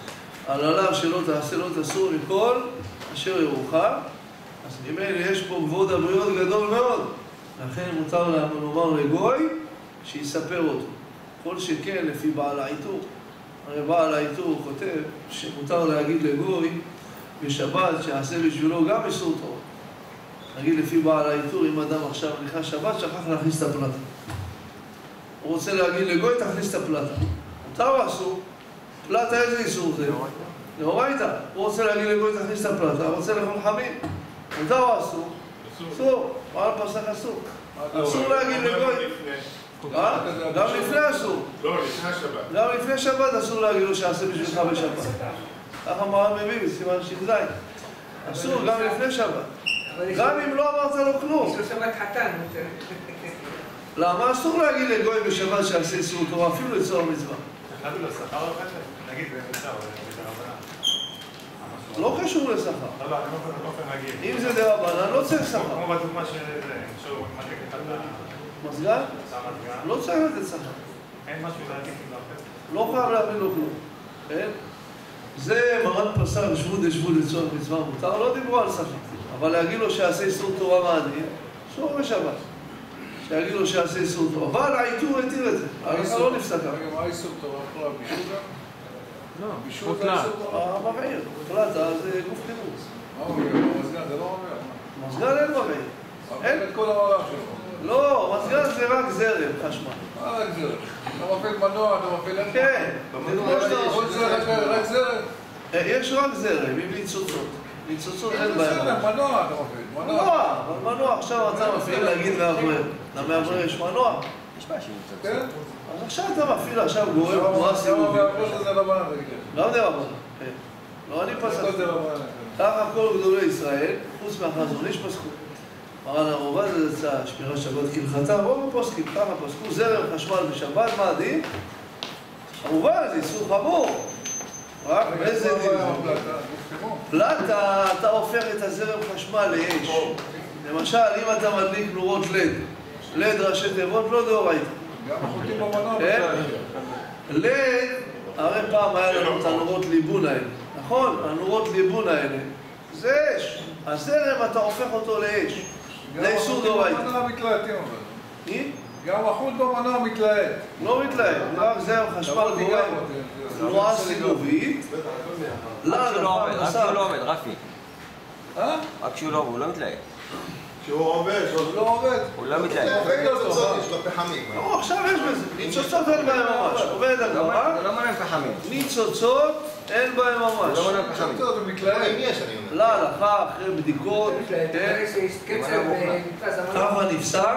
על עליו שלא תעשה, לא תסור מכל אשר ירוך. אז ממילא יש פה כבוד הבריות גדול מאוד. לכן מותר לומר לגוי שיספר אותו. כל שכן לפי בעל העיטור. הרי בעל העיטור כותב שמותר להגיד לגוי בשבת שיעשה בשבילו גם איסור תורה. נגיד לפי בעל העיטור, אם אדם עכשיו נכנס שבת, שכח להכניס את הפלטה. הוא רוצה להגיד לגוי, תכניס את הפלטה. מותר או אסור? פלטה איזה איסור זה? לאורייתא. הוא רוצה להגיד לגוי, תכניס את הפלטה, הוא רוצה לאכול חמין. מותר או אסור? אסור. בעל פסח אסור. אסור להגיד לגוי. גם לפני אסור. לא, לפני השבת. גם לפני שבת אסור להגיד לו שיעשה בשבילך בשבת. ככה מרן מביא בסימן ש"ז. אסור גם לפני שבת. גם אם לא אמרת לו כלום. יש לו שבת חתן. למה אסור להגיד לגוי בשבת שיעשה איסור תורה, אפילו לצורך מצווה? חייב לו שכר או חצי? נגיד במסר, לא קשור לשכר. לא, לא, אני לא אופן להגיד. אם זה דרבנן, לא צריך שכר. כמו בדוגמה שהוא מדליק את מזגן? לא צריך לתת שכר. אין משהו להדליק עם להפך. לא חייב להבין לו כלום. כן? זה מרן פסק שבו דשבו לצורך מצווה מותר, לא דיברו על שכר. אבל להגיד לו שיעשה איסור תורה מעדין, אסור בשבת. שיגיד לו שיעשה איסור תורה. אבל העיטור התיר את זה. ההלכה לא נפסקה. רגע, מה איסור תורה? כל הבישול גם? לא, בישול זה איסור תורה? המבעיר. פלטה זה גוף חימוץ. מה הוא אומר? מזגן זה לא אומר. מזגן אין מבעיר. אין? את כל העולם שלו. לא, מזגן זה רק זרם, חשמל. מה רק זרם? אתה מפעיל מנוע, אתה מפעיל... כן. כל זה רק זרם? יש רק זרם, עם ניצוצות. ניצוצות אין בהם. מנוע אתה מפעיל. מנוע, אבל מנוע עכשיו אתה מפעיל להגיד מאוורר. למאוורר יש מנוע. יש בעיה שנמצא. כן? אז עכשיו אתה מפעיל, עכשיו גורם תנועה סיבובית. כמה מהפרוש הזה רבנן, תגיד לי. גם זה רבנן, כן. לא, אני כל פסקתי. זה רבנן. ככה כל גדולי ישראל, חוץ מהחזון איש פסקו. מרן הרב עובדיה זצ"ל, שמירת שבת כהלכתה, רוב הפוסקים ככה פסקו, זרם חשמל בשבת, מה הדין? כמובן, זה איסור חמור. רק באיזה דין? פלטה, אתה הופך את הזרם חשמל לאש. למשל, אם אתה מדליק נורות לד, לד ראשי תיבות, לא דאורייתא. גם החוטים במנוע. לד, הרי פעם היה לנו את הנורות ליבון האלה, נכון? הנורות ליבון האלה, זה אש. הזרם אתה הופך אותו לאש. זה איסור דאורייתא. גם החוט במנוע מתלהטים אבל. גם החוט במנוע מתלהט. לא מתלהט, רק זרם חשמל גורם תנועה סיבובית. רק כשהוא לא עובד, רפי. רק כשהוא לא עובד, הוא לא מתלהט. שהוא עובד, לא עובד. הוא לא מתלהט. יש לו פחמים. לא, עכשיו יש בזה. ניצוצות אין בהם ממש. עובד הגמרא. זה לא מעניין פחמים. ניצוצות אין בהם ממש. זה לא מעניין פחמים. זה מתלהט. להלכה, אחרי בדיקות, ככה נפסק,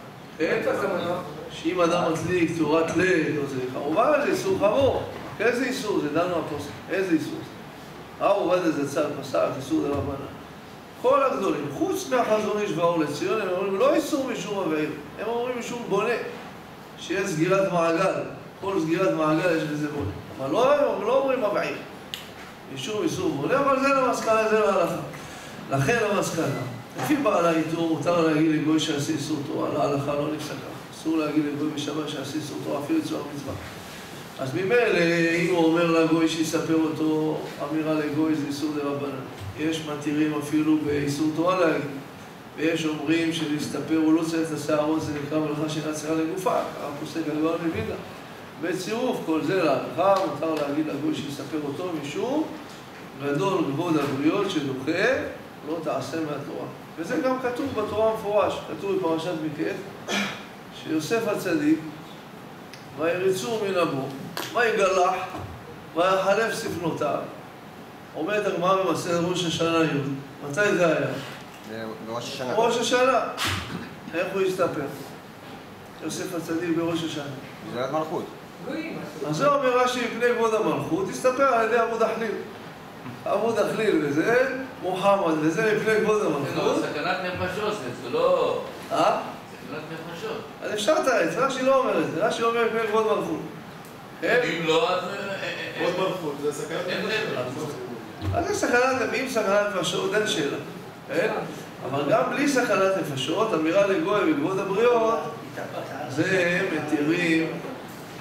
שאם אדם מדליק תאורת לד או זה, כמובן זה איסור חמור. איזה איסור? זה דנו הפוסק. איזה איסור זה? הרב עובדיה זצ"ל פסק, איסור דרבנן. כל הגדולים, חוץ מהחזון איש והאור לציון, הם אומרים לא איסור משום מבעיר, הם אומרים משום בונה, שיש סגירת מעגל. כל סגירת מעגל יש בזה בונה. אבל לא אומרים מבעיר. משום איסור בונה, אבל זה למסקנה, זה להלכה. לכן המסקנה, לפי בעל העיטור מותר להגיד לגוי שעשה איסור תורה, להלכה לא נפסקה. אסור להגיד לגוי בשבת שעשה איסור תורה, אפילו לצורך מצווה. אז ממילא, אם הוא אומר לגוי שיספר אותו, אמירה לגוי זה איסור דרבנן. יש מתירים אפילו באיסור תורה להגיד. ויש אומרים שלהסתפר הוא לא צריך את השערות, זה נקרא מלאכה שאינה צריכה לגופה, ככה פוסק הגמרא מווילנה. בצירוף כל זה להלכה, מותר להגיד לגוי שיספר אותו משום גדול כבוד הבריות שדוחה, לא תעשה מהתורה. וזה גם כתוב בתורה המפורש, כתוב בפרשת מקץ, שיוסף הצדיק, ויריצו מן הבור, ויגלח, ויחלף ספנותיו. אומרת הגמרא במסכת ראש השנה י', מתי זה היה? בראש השנה. ראש השנה. איך הוא הסתפר? יוסף הצדיק בראש השנה. זה רק מלכות. אז זה אומר רש"י מפני כבוד המלכות, הסתפר על ידי עמוד החליל. עמוד החליל וזה, מוחמד, וזה מפני כבוד המלכות. זה סכנת נפשות, זה לא... סכנת נפשות. אז אפשר לתרץ, רש"י לא אומר את זה, רש"י אומר מפני כבוד מלכות. אם לא, אז... כבוד מלכות, זה סכנת נפשות. אז זה סכנת, אם סכנת נפשות, אין שאלה. אבל גם בלי סכנת נפשות, אמירה לגוי וכבוד הבריות, זה מתירים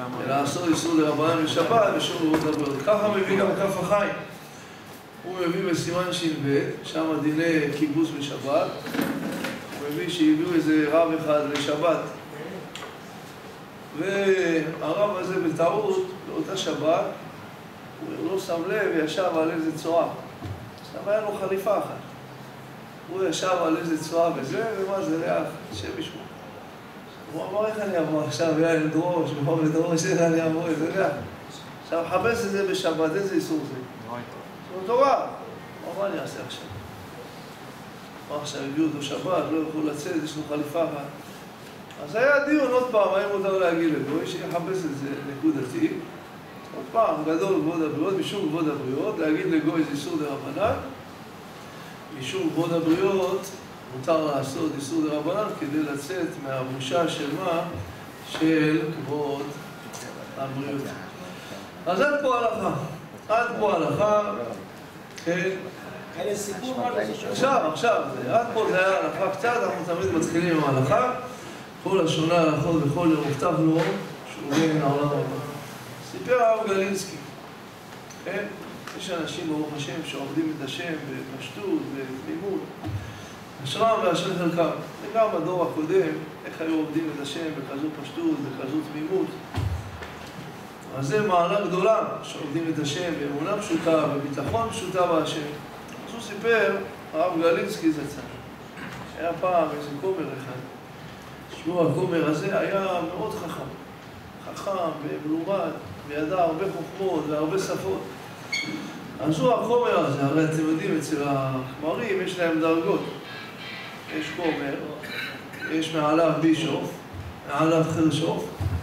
ולעשות איסור דרבנן בשבת ושום לראות הבריות. ככה מביא גם כף החיים. הוא מביא בסימן ש"ב, שם דיני כיבוס בשבת. הוא מביא שהביאו איזה רב אחד לשבת. והרב הזה בטעות, באותה שבת, הוא לא שם לב, ישב על איזה צועה. עכשיו היה לו חליפה אחת. הוא ישב על איזה צועה וזה, ומה זה ריח? השם ישמור. הוא אמר, איך אני אעבור עכשיו, יאללה לדרוש, בכל לדרוש, איך אני אעבור איזה ריח? עכשיו, חפש את זה בשבת, איזה איסור זה? זאת תורה. מה אני אעשה עכשיו? מה עכשיו, הביאו אותו שבת, לא יכולו לצאת, יש לו חליפה אחת. אז היה דיון עוד פעם, האם מותר להגיד לגוי, שיחפש את זה נקודתי. עוד פעם, גדול כבוד הבריות, משום כבוד הבריות, להגיד לגוי זה איסור דרבנן. משום כבוד הבריות, מותר לעשות איסור דרבנן כדי לצאת מהבושה של מה? של כבוד הבריות. אז עד פה הלכה. עד פה הלכה. כן. עכשיו, עד פה זה היה הלכה קצת, אנחנו תמיד מתחילים עם ההלכה. כל השונה הלכות בכל יום מובטח לו, שהוא בין העולם הבא. סיפר הרב גלינסקי. כן? יש אנשים ברוך השם שעובדים את השם בפשטות ובתמימות. אשרם ואשר חלקם. וגם בדור הקודם, איך היו עובדים את השם בכזו פשטות, בכזו תמימות. אז זה מעלה גדולה שעובדים את השם באמונה פשוטה וביטחון פשוטה בהשם. אז הוא סיפר, הרב גלינסקי זצ"ל, היה פעם איזה כומר אחד. שמו הכומר הזה היה מאוד חכם ומלומד, וידע הרבה חוכמות והרבה שפות. אז הוא הכומר הזה, הרי אתם יודעים, אצל הכמרים יש להם דרגות. יש כומר, יש מעליו בישוף, מעליו חרשוף,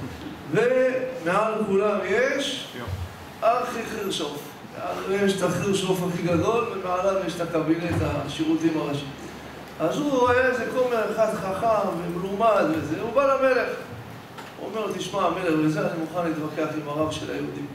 ומעל כולם יש ארכי חרשוף. יש את החרשוף הכי גדול, ומעליו יש את הקבינט השירותים הראשיים. אז הוא היה איזה כומר אחד חכם ומלומד וזה, הוא בא למלך. הוא אומר לו, תשמע, המלך, וזה אני מוכן להתווכח עם הרב של היהודים.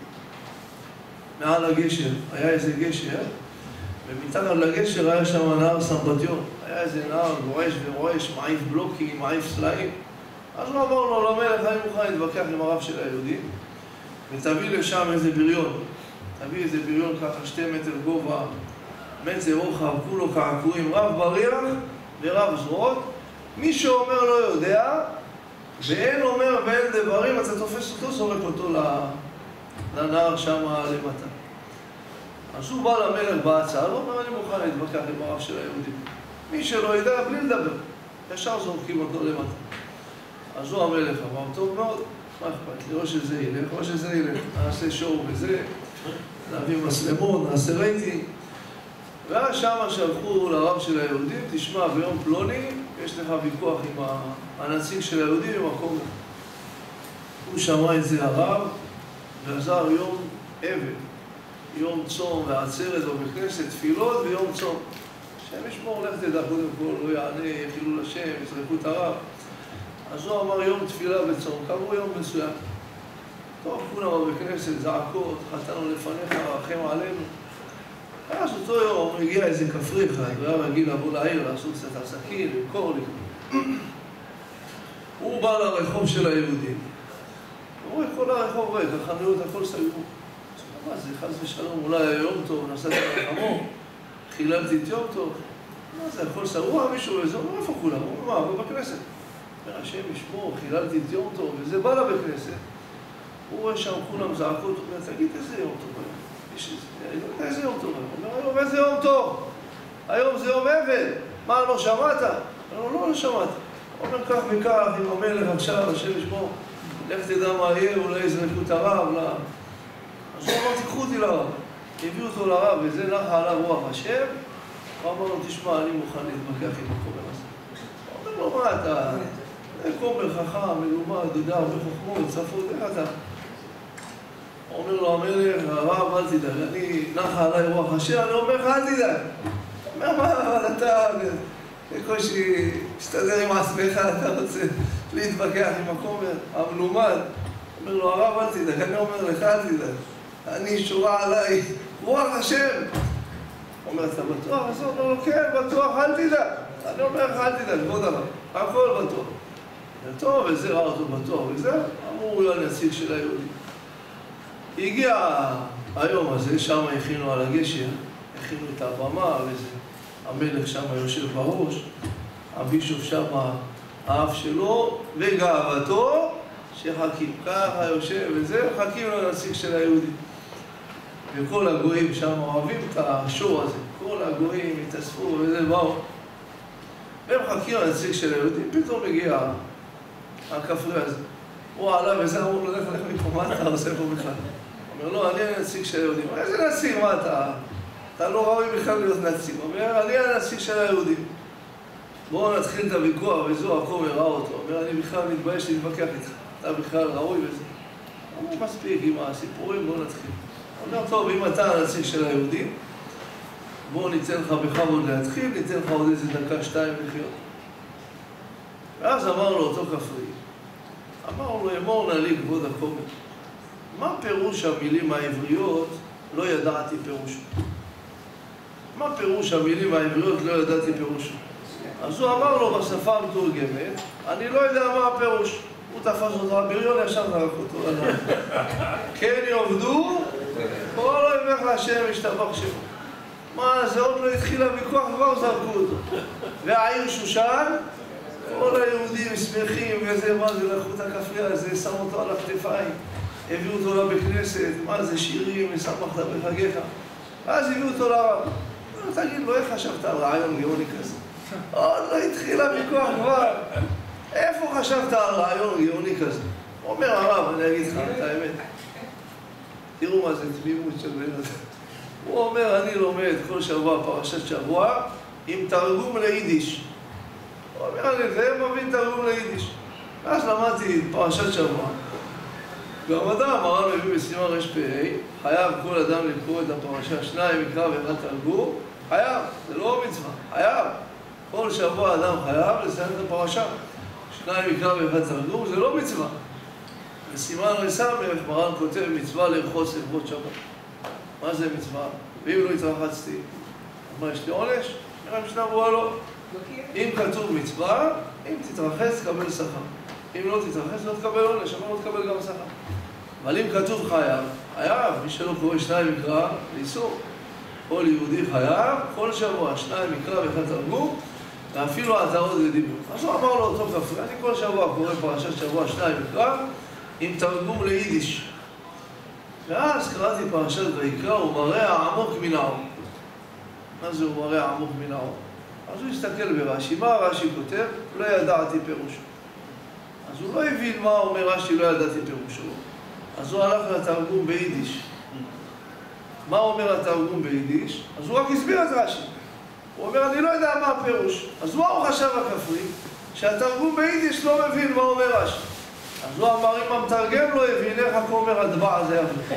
מעל הגשר, היה איזה גשר, ומתחת לגשר היה שם נהר סמבטיון. היה איזה נהר גורש ורועש, מעיף בלוקים, מעיף סלעים. אז הוא אמר לו, למלך, אני מוכן להתווכח עם הרב של היהודים, ותביא לשם איזה בריון. תביא איזה בריון ככה 2 מטר גובה, מטר רוחב, כולו קעקועים, רב בריח ורב זרועות. מי שאומר לא יודע, ואין אומר ואין דברים, אתה תופס אותו, זורק אותו לנהר שם למטה. אז הוא בא למלך בהצעה, הוא אומר, אני מוכן להתווכח עם הרב של היהודים. מי שלא ידע, בלי לדבר. ישר זורקים אותו למטה. אז הוא המלך אמר, טוב מאוד, מה אכפת לי? או שזה ילך, או שזה ילך. נעשה שואו וזה, נביא מסלמון, נעשה רייטינג. ואז שמה שלחו לרב של היהודים, תשמע, ביום פלוני, יש לך ויכוח עם הנציג של היהודים במקום. הוא שמע את זה הרב, ועזר יום אבל, יום צום ועצרת בבית כנסת, תפילות ויום צום. השם ישמור, לך תדע, קודם כל, לא יענה, חילול השם, יזרקו את הרב. אז הוא אמר יום תפילה וצום, קבעו יום מסוים. טוב, כולם בבית כנסת, זעקות, חטאנו לפניך, רחם עלינו. אז אותו יום הגיע איזה כפרי אחד, והיה רגיל לבוא לעיר, לעשות קצת עסקים, למכור לי. הוא בא לרחוב של היהודים. הוא רואה כל הרחוב ריק, החנויות, הכל סגור. מה זה, חס ושלום, אולי היה יום טוב, נסעתי לחמור, חיללתי את יום טוב. מה זה, הכל סגור, מישהו איזה, הוא אומר, איפה כולם? הוא אומר, מה, הוא בכנסת. אומר, השם ישמור, חיללתי את יום טוב, וזה בא לבית כנסת. הוא רואה שם כולם זעקות, הוא אומר, תגיד איזה יום טוב היום. אני לא יודע איזה יום טוב היום. הוא אומר, היום איזה יום טוב? היום זה יום אבל. מה, לא שמעת? הוא אומר, לא שמעת. הוא אומר, כך וכך, עם המלך עכשיו, השם ישמור, לך תדע מה יהיה, אולי יזרקו את הרב, לא. אז הוא אמר, תיקחו אותי לרב. הביאו אותו לרב, וזה נחה עליו רוח השם. הוא אמר לו, תשמע, אני מוכן להתווכח עם הכומר הזה. הוא אומר לו, מה אתה? זה כומר חכם, מלומד, יודע, הרבה חוכמות, צפות, איך אתה? הוא אומר לו, המלך, הרב, אל תדאג, אני נחה עליי רוח השם, אני אומר לך, אל תדאג. הוא אומר, מה, אבל אתה, בקושי, מסתדר עם עצמך, אתה רוצה להתווכח עם הכומר, המלומד. אומר לו, הרב, אל תדאג, אני אומר לך, אל תדאג. אני שורה עליי, רוח השם. הוא אומר, אתה בטוח? אז הוא אומר לו, כן, בטוח, אל תדאג. אני אומר לך, אל תדאג, כבוד הרב, הכל בטוח. טוב, וזה ראה אותו בטוח, וזה, אמרו הוא הנציג של היהודים. הגיע היום הזה, שם הכינו על הגשר, הכינו את הבמה, המלך שם יושב בראש, הבישוף שם האף שלו, וגאוותו שחכים. ככה יושב וזה, חכים לנציג של היהודים. וכל הגויים שם אוהבים את השור הזה. כל הגויים התאספו וזה באו. והם חכים לנציג של היהודים, פתאום מגיע הכפרי הזה. הוא עלה וזה, אמרו לו, לך מפה, מה אתה עושה פה בכלל? אומר לו, אני הנציג של היהודים. איזה נציג? מה אתה? אתה לא ראוי בכלל להיות נציג. אומר, אני הנציג של היהודים. בואו נתחיל את הוויכוח, וזו הכומר ראה אותו. אומר, אני בכלל מתבייש להתווכח איתך. אתה בכלל ראוי וזה. אמרו, מספיק עם הסיפורים, בואו נתחיל. אומר, טוב, אם אתה הנציג של היהודים, בואו ניתן לך בכבוד להתחיל, ניתן לך עוד איזה דקה, שתיים לחיות. ואז אמר לו אותו כפרי, אמר לו, אמור נא לי כבוד הכומר. מה פירוש המילים העבריות לא ידעתי פירושו? מה פירוש המילים העבריות לא ידעתי פירושו? אז הוא אמר לו בשפה המתורגמת, אני לא יודע מה הפירוש. הוא תפס אותו, הבריון ישר זרק אותו. כן יעבדו, כל אויביך השם ישתבח שמו. מה, זה עוד לא התחיל הוויכוח, כבר זרקו אותו. והעיר שושן, כל היהודים שמחים וזה, מה זה, לקחו את הכפרי הזה, שמו אותו על הכתפיים. הביאו אותו לבית כנסת, מה זה שירים, ושמחת בחגיך. ואז הביאו אותו לרב. תגיד לו, איך חשבת על רעיון גאוני כזה? עוד לא התחיל הוויכוח כבר. איפה חשבת על רעיון גאוני כזה? אומר הרב, אני אגיד לך את האמת. תראו מה זה תמימות של בן אדם. הוא אומר, אני לומד כל שבוע פרשת שבוע עם תרגום ליידיש. הוא אומר, אני זה מבין תרגום ליידיש. ואז למדתי פרשת שבוע. גם אדם, הרב מביא בסימן רש"פ, חייב כל אדם לקרוא את הפרשה, שניים יקרא ואחד תרגום, חייב, זה לא מצווה, חייב. כל שבוע אדם חייב לסיים את הפרשה. שניים יקרא ואחד תרגום, זה לא מצווה. בסימן רס"מ, מרן כותב מצווה לרחוץ לכבוד שבת. מה זה מצווה? ואם לא התרחצתי, מה, יש לי עונש? נראה משנה ברורה לא. אם כתוב מצווה, אם תתרחץ, תקבל שכר. אם לא תתרחץ, לא תקבל עונש, אבל לא תקבל גם שכר. אבל אם כתוב חייב, חייב, מי שלא קורא שניים יקרא, לאיסור. כל יהודי חייב, כל שבוע שניים יקרא ואחד תרגום, ואפילו עטרות ודיבור. אז הוא אמר לו אותו כפרי, אני כל שבוע קורא פרשת שבוע שניים יקרא, עם תרגום ליידיש. ואז קראתי פרשת ויקרא, הוא מראה עמוק מן העום. מה זה הוא מראה עמוק מן העום? אז הוא הסתכל ברש"י, מה רש"י כותב? לא ידעתי פירושו. אז הוא לא הבין מה אומר רש"י, לא ידעתי פירושו. אז הוא הלך לתרגום ביידיש. מה אומר התרגום ביידיש? אז הוא רק הסביר את רש"י. הוא אומר, אני לא יודע מה הפירוש. אז מה הוא חשב הכפרי? שהתרגום ביידיש לא מבין מה אומר רש"י. אז הוא אמר, אם המתרגם לא הבין, איך הכומר הדבע הזה יבין.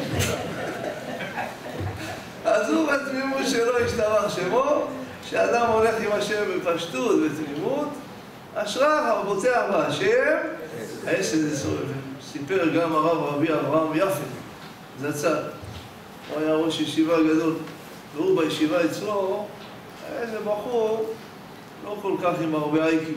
אז הוא בתמימות שלו השתבח שמו, שאדם הולך עם השם בפשטות ותמימות, אשריך הרבותיה בהשם, האש הזה סובב. סיפר גם הרב רבי אברהם יפה, זצ"ל. הוא היה ראש ישיבה גדול, והוא בישיבה אצלו, איזה בחור, לא כל כך עם הרבה איי-קיו.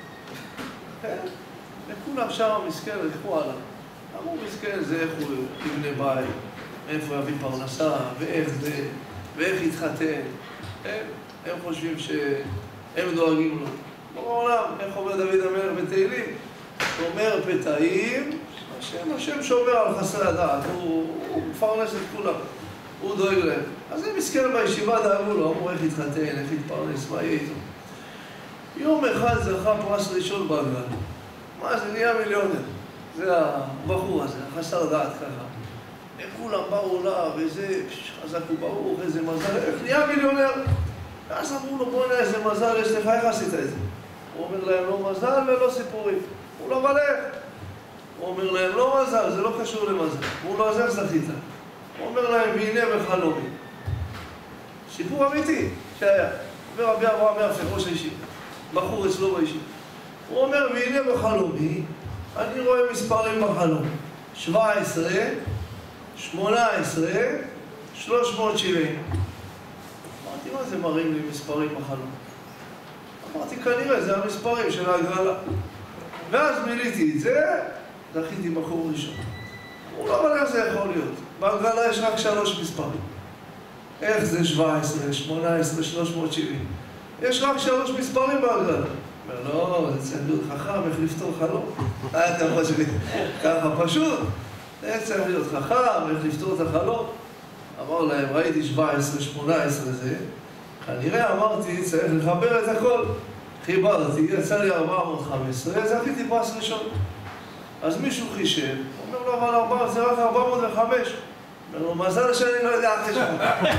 וכולם שם מסכן, רכבו עליו. אמרו מסכן זה איך הוא יבנה בית, איפה יביא פרנסה, ואיך זה, ואיך יתחתן. הם חושבים שהם דואגים לו. בעולם, איך אומר דוד המלך בתהילים? שומר פתאים, השם שומר על חסרי הדעת, הוא מפרנס את כולם, הוא דואג להם. אז הם מסכן בישיבה דאגו לו, אמרו איך יתחתן, איך יתפרנס, מה יהיה איתו. יום אחד זכה פרס ראשון בגן. מה זה? נהיה מיליונר. זה הבחור הזה, חסר דעת ככה. הם כולם באו לה, וזה חזק וברוך, איזה מזל, איך נהיה מיליונר. ואז אמרו לו, בוא נראה איזה מזל יש לך, איך עשית את זה? הוא אומר להם, לא מזל ולא סיפורים. הוא לא מלך. הוא אומר להם, לא מזל, זה לא קשור למזל. הוא לא עזר זכית. הוא אומר להם, והנה בחלומי. סיפור אמיתי שהיה. אומר רבי אברהם יפה, ראש הישיבה. בחור אצלו בישיבה. הוא אומר, והנה בחלומי, אני רואה מספרים בחלום. 17, 18, 370. אמרתי, מה זה מראים לי מספרים בחלום? אמרתי, כנראה זה המספרים של ההגרלה. ואז מיליתי את זה, זכיתי מקום ראשון. הוא לא, אבל איך זה יכול להיות? בהגרלה יש רק 3 מספרים. איך זה 17, 18, 370? יש רק 3 מספרים בהגרלה. אומר, לא, זה צריך להיות חכם, איך לפתור חלום? אתה חושב, ככה פשוט. זה צריך להיות חכם, איך לפתור את החלום. אמר להם, ראיתי 17, 18 זה. כנראה אמרתי, צריך לחבר את הכל. חיברתי, יצא לי 415, זכיתי פרס ראשון. אז מישהו חישב, אומר לו, אבל זה רק 405. אומר לו, מזל שאני לא יודע חשבון.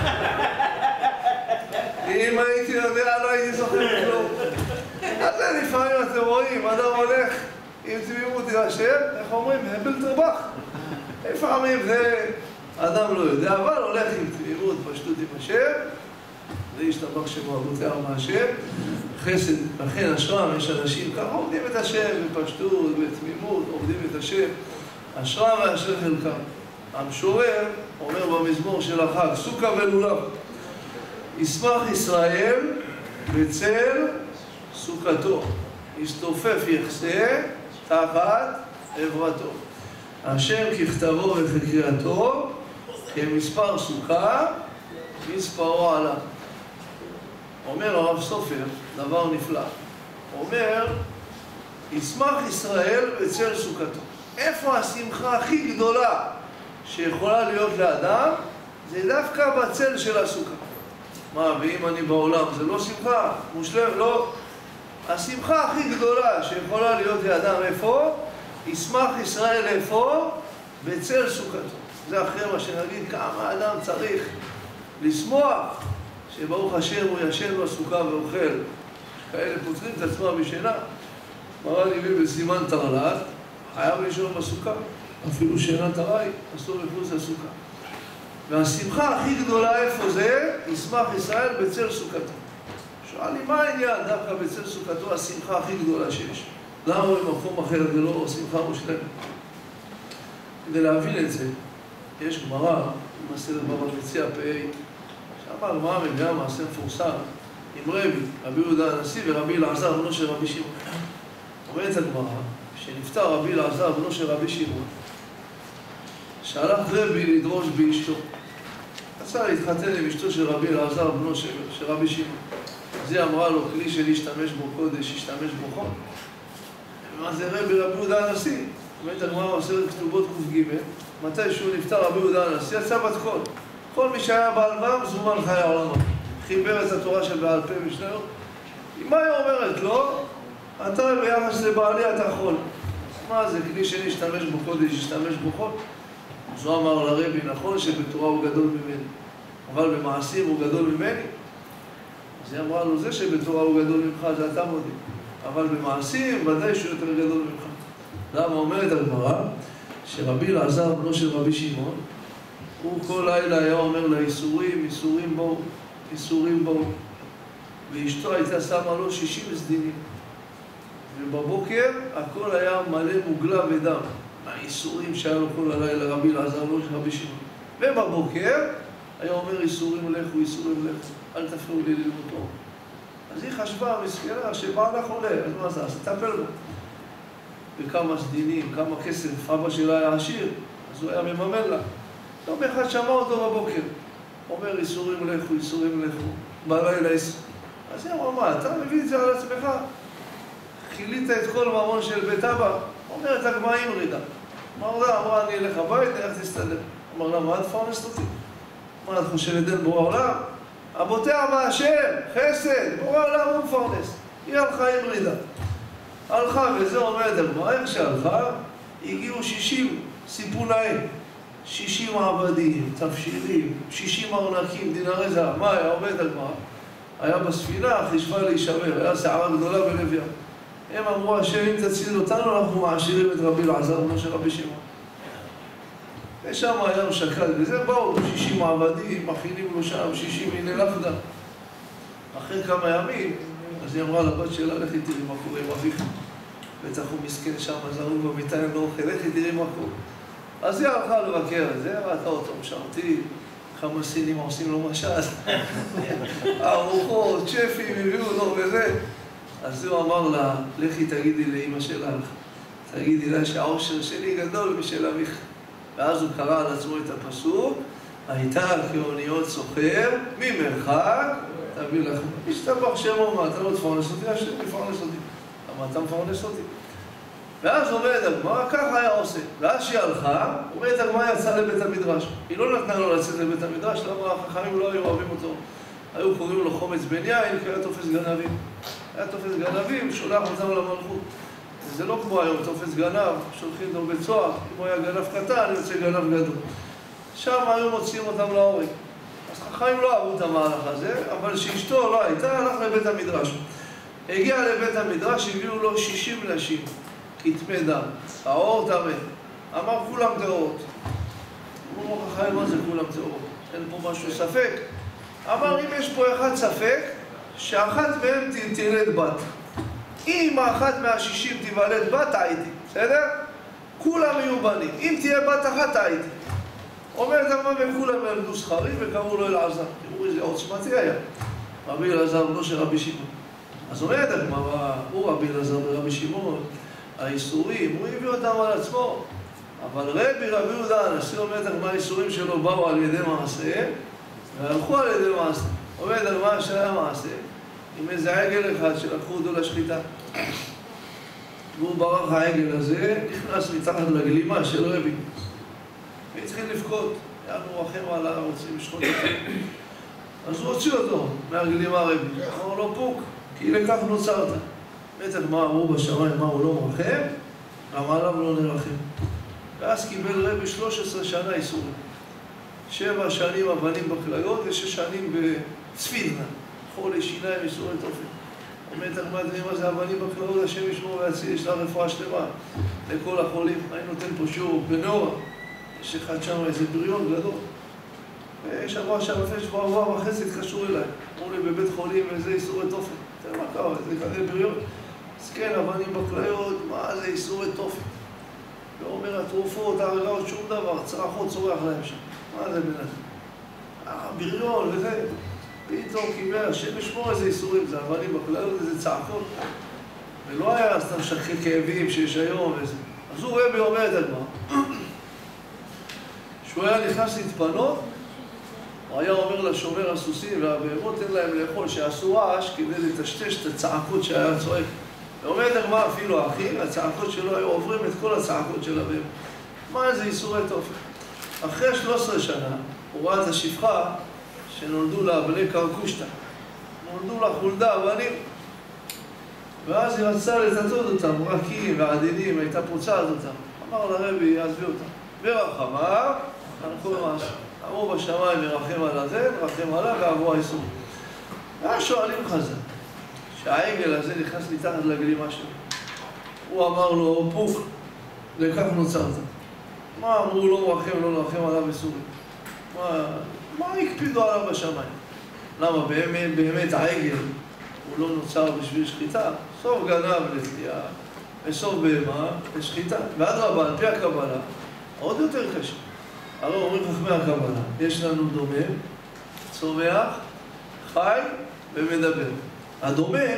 אם הייתי יודע, לא הייתי זוכר כלום. אז זה לפעמים אתם רואים, אדם הולך עם תמימות ירשם, איך אומרים? הבל תרבח. לפעמים זה אדם לא יודע, אבל הולך עם תמימות, פשטות עם השם, להשתבח שמו אבותיה מהשם, חסד, לכן אשרם, יש אנשים ככה עובדים את השם בפשטות, בתמימות, עובדים את השם, אשרם ואשר חלקם. המשורר אומר במזמור של החג, סוכה ולולב, ישמח ישראל בצל סוכתו, יסתופף יחסה תחת עברתו. השם ככתבו וכקריאתו, כמספר סוכה, מספרו עליו. אומר הרב סופר, דבר נפלא. אומר, ישמח ישראל בצל סוכתו. איפה השמחה הכי גדולה שיכולה להיות לאדם? זה דווקא בצל של הסוכה. מה, ואם אני בעולם, זה לא שמחה? מושלם? לא. השמחה הכי גדולה שיכולה להיות לאדם, איפה? ישמח ישראל איפה? בצל סוכתו. זה אחרי מה שנגיד, כמה אדם צריך לשמוח שברוך השם הוא ישן בסוכה ואוכל. כאלה פותרים את עצמם בשינה. מרן הביא בסימן תרל"ט, חייב לישון בסוכה. אפילו שינת ארעי, אסור מחוץ לסוכה. והשמחה הכי גדולה איפה זה? ישמח ישראל בצל סוכתו. שואל לי, מה העניין דווקא בצל סוכתו השמחה הכי גדולה שיש? למה במקום אחר זה לא שמחה מושלמת? כדי להבין את זה, יש גמרא, במסכת בבא מציעא פ"א, שאמר גמרא מביאה מעשה מפורסם עם רבי יהודה הנשיא ורבי אלעזר בנו של רבי שמעון. אומרת הגמרא, שנפטר רבי אלעזר בנו של רבי שמעון, שהלך רבי לדרוש באשתו. רצה להתחתן עם אשתו של רבי אלעזר בנו של רבי שמעון. אז היא אמרה לו, כלי של להשתמש בו קודש, השתמש בו חול. מה זה רבי יהודה הנשיא? אומרת הגמרא בספר כתובות ק"ג, מתי שהוא נפטר רבי יהודה הנשיא, יצא בת קול. כל מי שהיה בעל מה מזומן חיי העולמו. חיבר את התורה של בעל פה משנהו. מה היא אומרת לו? אתה ביחס לבעלי אתה חול. מה זה, כלי שני השתמש בו קודש, השתמש בו חול? אז הוא אמר לרבי, נכון שבתורה הוא גדול ממני, אבל במעשים הוא גדול ממני? אז היא אמרה לו, זה שבתורה הוא גדול ממך, זה אתה מודי. אבל במעשים ודאי שהוא יותר גדול ממך. למה אומרת הגמרא? שרבי אלעזר בנו של רבי שמעון, הוא כל לילה היה אומר לה, איסורים, איסורים בואו, איסורים בואו. ואשתו הייתה שמה לו 60 סדינים. ובבוקר הכל היה מלא מוגלה ודם. מהאיסורים שהיה לו כל הלילה רבי אלעזר בנו של רבי שמעון. ובבוקר היה אומר, איסורים לכו, איסורים לכו, אל תפריעו לי ללמוד תורה. אז היא חשבה מסכנה שבעלה חולה, אז מה זה? אז תטפל בו. וכמה סדינים, כמה כסף, אבא שלה היה עשיר, אז הוא היה מממן לה. יום אחד שמע אותו בבוקר, אומר איסורים לכו, איסורים לכו, בלילה איסור. אז היא אמרה, מה, אתה מביא את זה על עצמך? חילית את כל ממון של בית אבא? אומרת הגמרא רידה. אמרה, אני אלך הביתה, איך תסתדר? אמר לה, מה את פרנסת אותי? מה, את חושבת אין בורא עולם? אבותיה מהשם, חסד, בורא עולם הוא מפרנס. היא הלכה עם רידה. הלכה, וזה אומרת הגמרא, איך שהלכה, הגיעו 60 סיפונאים, 60 עבדים, תבשילים, 60 ארנקים, דינרי זהב. מה היה? אומרת הגמרא, היה בספינה, חישבה להישבר, היה שערה גדולה בלב ים. הם אמרו, השם אם תציל אותנו, אנחנו מעשירים את רבי אלעזר בנו של רבי שמעון. ושם היה שקד, וזה באו 60 עבדים, מכינים לו שם 60 הנה לפדה. אחרי כמה ימים, אז היא אמרה לבת שלה, לכי תראי מה קורה עם אביך. בטח הוא מסכן שם, זרוק במיטה, הם לא אוכל, לכי תראי מה קורה. אז היא הלכה לבקר את זה, ראתה אותו משרתי, כמה סינים עושים לו משל. ארוחות, שפים, הביאו לו וזה. אז הוא אמר לה, לכי תגידי לאמא שלך, תגידי לה שהעושר שלי גדול משל אביך. ואז הוא קרא על עצמו את הפסוק, הייתה כאוניות סוחר, ממרחק, תביא לך. השתבח שמו, מה, אתה לא תפרנס אותי? השם תפרנס אותי. למה אתה מפרנס אותי? ואז אומרת הגמרא, ככה היה עושה. ואז שהיא הלכה, אומרת הגמרא יצאה לבית המדרש. היא לא נתנה לו לצאת לבית המדרש, למה החכמים לא היו אוהבים אותו. היו קוראים לו חומץ בן יין, כי היה תופס גנבים. היה תופס גנבים, שולח אותם למלכות. זה לא כמו היום, תופס גנב, שולחים אותו בית סוהר. אם הוא היה גנב קטן, יוצא גנב גדול. שם היו מוציאים אותם להורג. אז חכמים לא אהבו את המהלך הזה, אבל שאשתו לא הייתה, הלך לבית המדרש. הגיע לבית המדרש, הביאו לו 60 נשים, כתמי דם, העור טמא. אמר כולם טהורות. אמרו חכמים, מה זה כולם טהורות? אין פה משהו ספק. אמר, אם יש פה אחד ספק, שאחת מהם תלד בת. אם האחת מה-60 תיוולד בת, טעיתי, בסדר? כולם יהיו בנים. אם תהיה בת אחת, טעיתי. אומרת הגמרא, וכולם ילדו זכרים וקראו לו אלעזר. תראו איזה עוצמתי היה. רבי אלעזר בנו של רבי שמעון. אז אומרת הגמרא, הוא רבי אלעזר ורבי שמעון, האיסורים, הוא הביא אותם על עצמו. אבל רבי יהודה הנשיא, אומרת הגמרא, האיסורים שלו באו על ידי מעשה, והלכו על ידי מעשה. אומרת הגמרא שהיה מעשה, עם איזה עגל אחד שלקחו אותו לשחיטה. והוא ברח העגל הזה, נכנס מתחת לגלימה של רבי. והתחיל לבכות, היה מורחם עליו, רוצים לשחוט אותו. אז הוא הוציא אותו מהגלימה רבי. אמר לו פוק, כי לכך נוצרת. בטח מה אמרו בשמיים, מה הוא לא מרחם, גם עליו לא נרחם. ואז קיבל רבי 13 שנה איסורים. 7 שנים אבנים בכליות ו6 שנים בצפידנה. חולי שיניים איסורי תופן. אומרת הגמרא, מה זה אבנים בכליות, השם ישמור ויציל, יש לה רפואה שלמה לכל החולים. אני נותן פה שיעור בנורה. יש אחד שם איזה בריון גדול. ושבוע שם לפני שבוע וחצי התקשרו אליי. אמרו לי בבית חולים איזה איסורי תופן. תראה מה קרה, זה כזה בריון. אז כן, אבנים בכליות, מה זה איסורי תופן? ואומר, התרופות, הרגעות, שום דבר, צרחות צורח להם שם. מה זה בן אדם? בריון וזה. פתאום קיבל, השם ישמור איזה איסורים, זה אבנים בכליות, איזה צעקות. ולא היה סתם שכחי כאבים שיש היום וזה. אז הוא רבי אומר את הגמרא. כשהוא היה נכנס להתפנות, הוא היה אומר לשומר הסוסים והבהמות, תן להם לאכול, שעשו רעש כדי לטשטש את הצעקות שהיה צועק. ואומרת הגמרא, אפילו האחים, הצעקות שלו היו עוברים את כל הצעקות של הבהמות. מה זה איסורי תופן? אחרי 13 שנה, הוא ראה את השפחה שנולדו לה בני קרקושטה. נולדו לה חולדה, אבנים. ואז היא רצתה לטטות אותם, רכים ועדינים, הייתה פוצעת אותם. אמר לרבי, עזבי אותם. ורחמיו, הלכו למעשה. אמרו בשמיים, מרחם על הזה, מרחם עליו, ועברו האיסור. ואז שואלים חז"ל, שהעגל הזה נכנס מתחת לגלימה שלו. הוא אמר לו, פוק, לכך נוצרת. מה אמרו, לא מרחם, לא מרחם עליו איסורים? מה הקפידו עליו בשמיים? למה באמת העגל הוא לא נוצר בשביל שחיטה? סוף גנב לתלייה, וסוף בהמה לשחיטה. ואדרבה, על פי הקבלה, עוד יותר קשה. הרי אומרים חכמי הקבלה, יש לנו דומם, צומח, חי ומדבר. הדומם,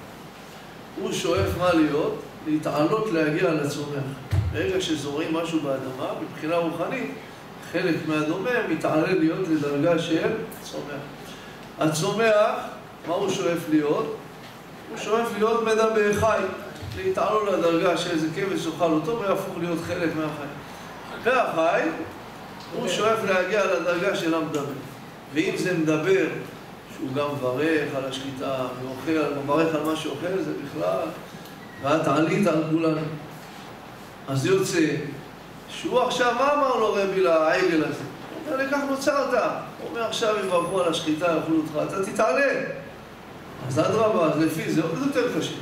הוא שואף מה להיות, להתעלות להגיע לצומח. ברגע שזורים משהו באדמה, מבחינה רוחנית, חלק מהדומם מתעלה להיות לדרגה של צומח. הצומח, מה הוא שואף להיות? הוא שואף להיות מדבר חי, להתעלו לדרגה שאיזה כבש אוכל אותו ויהפוך להיות חלק מהחי. והחי, הוא שואף להגיע לדרגה של המדבר. ואם זה מדבר, שהוא גם מברך על השחיטה, מברך על מה שאוכל, זה בכלל, ואת עלית על כולנו. אז יוצא, שהוא עכשיו, מה אמר לו רבי לעגל הזה? הוא אומר, לכך נוצרת. הוא אומר, עכשיו אם ברכו על השחיטה, יאכלו אותך, אתה תתעלה. אז אדרבה, אז לפי זה עוד יותר קשה.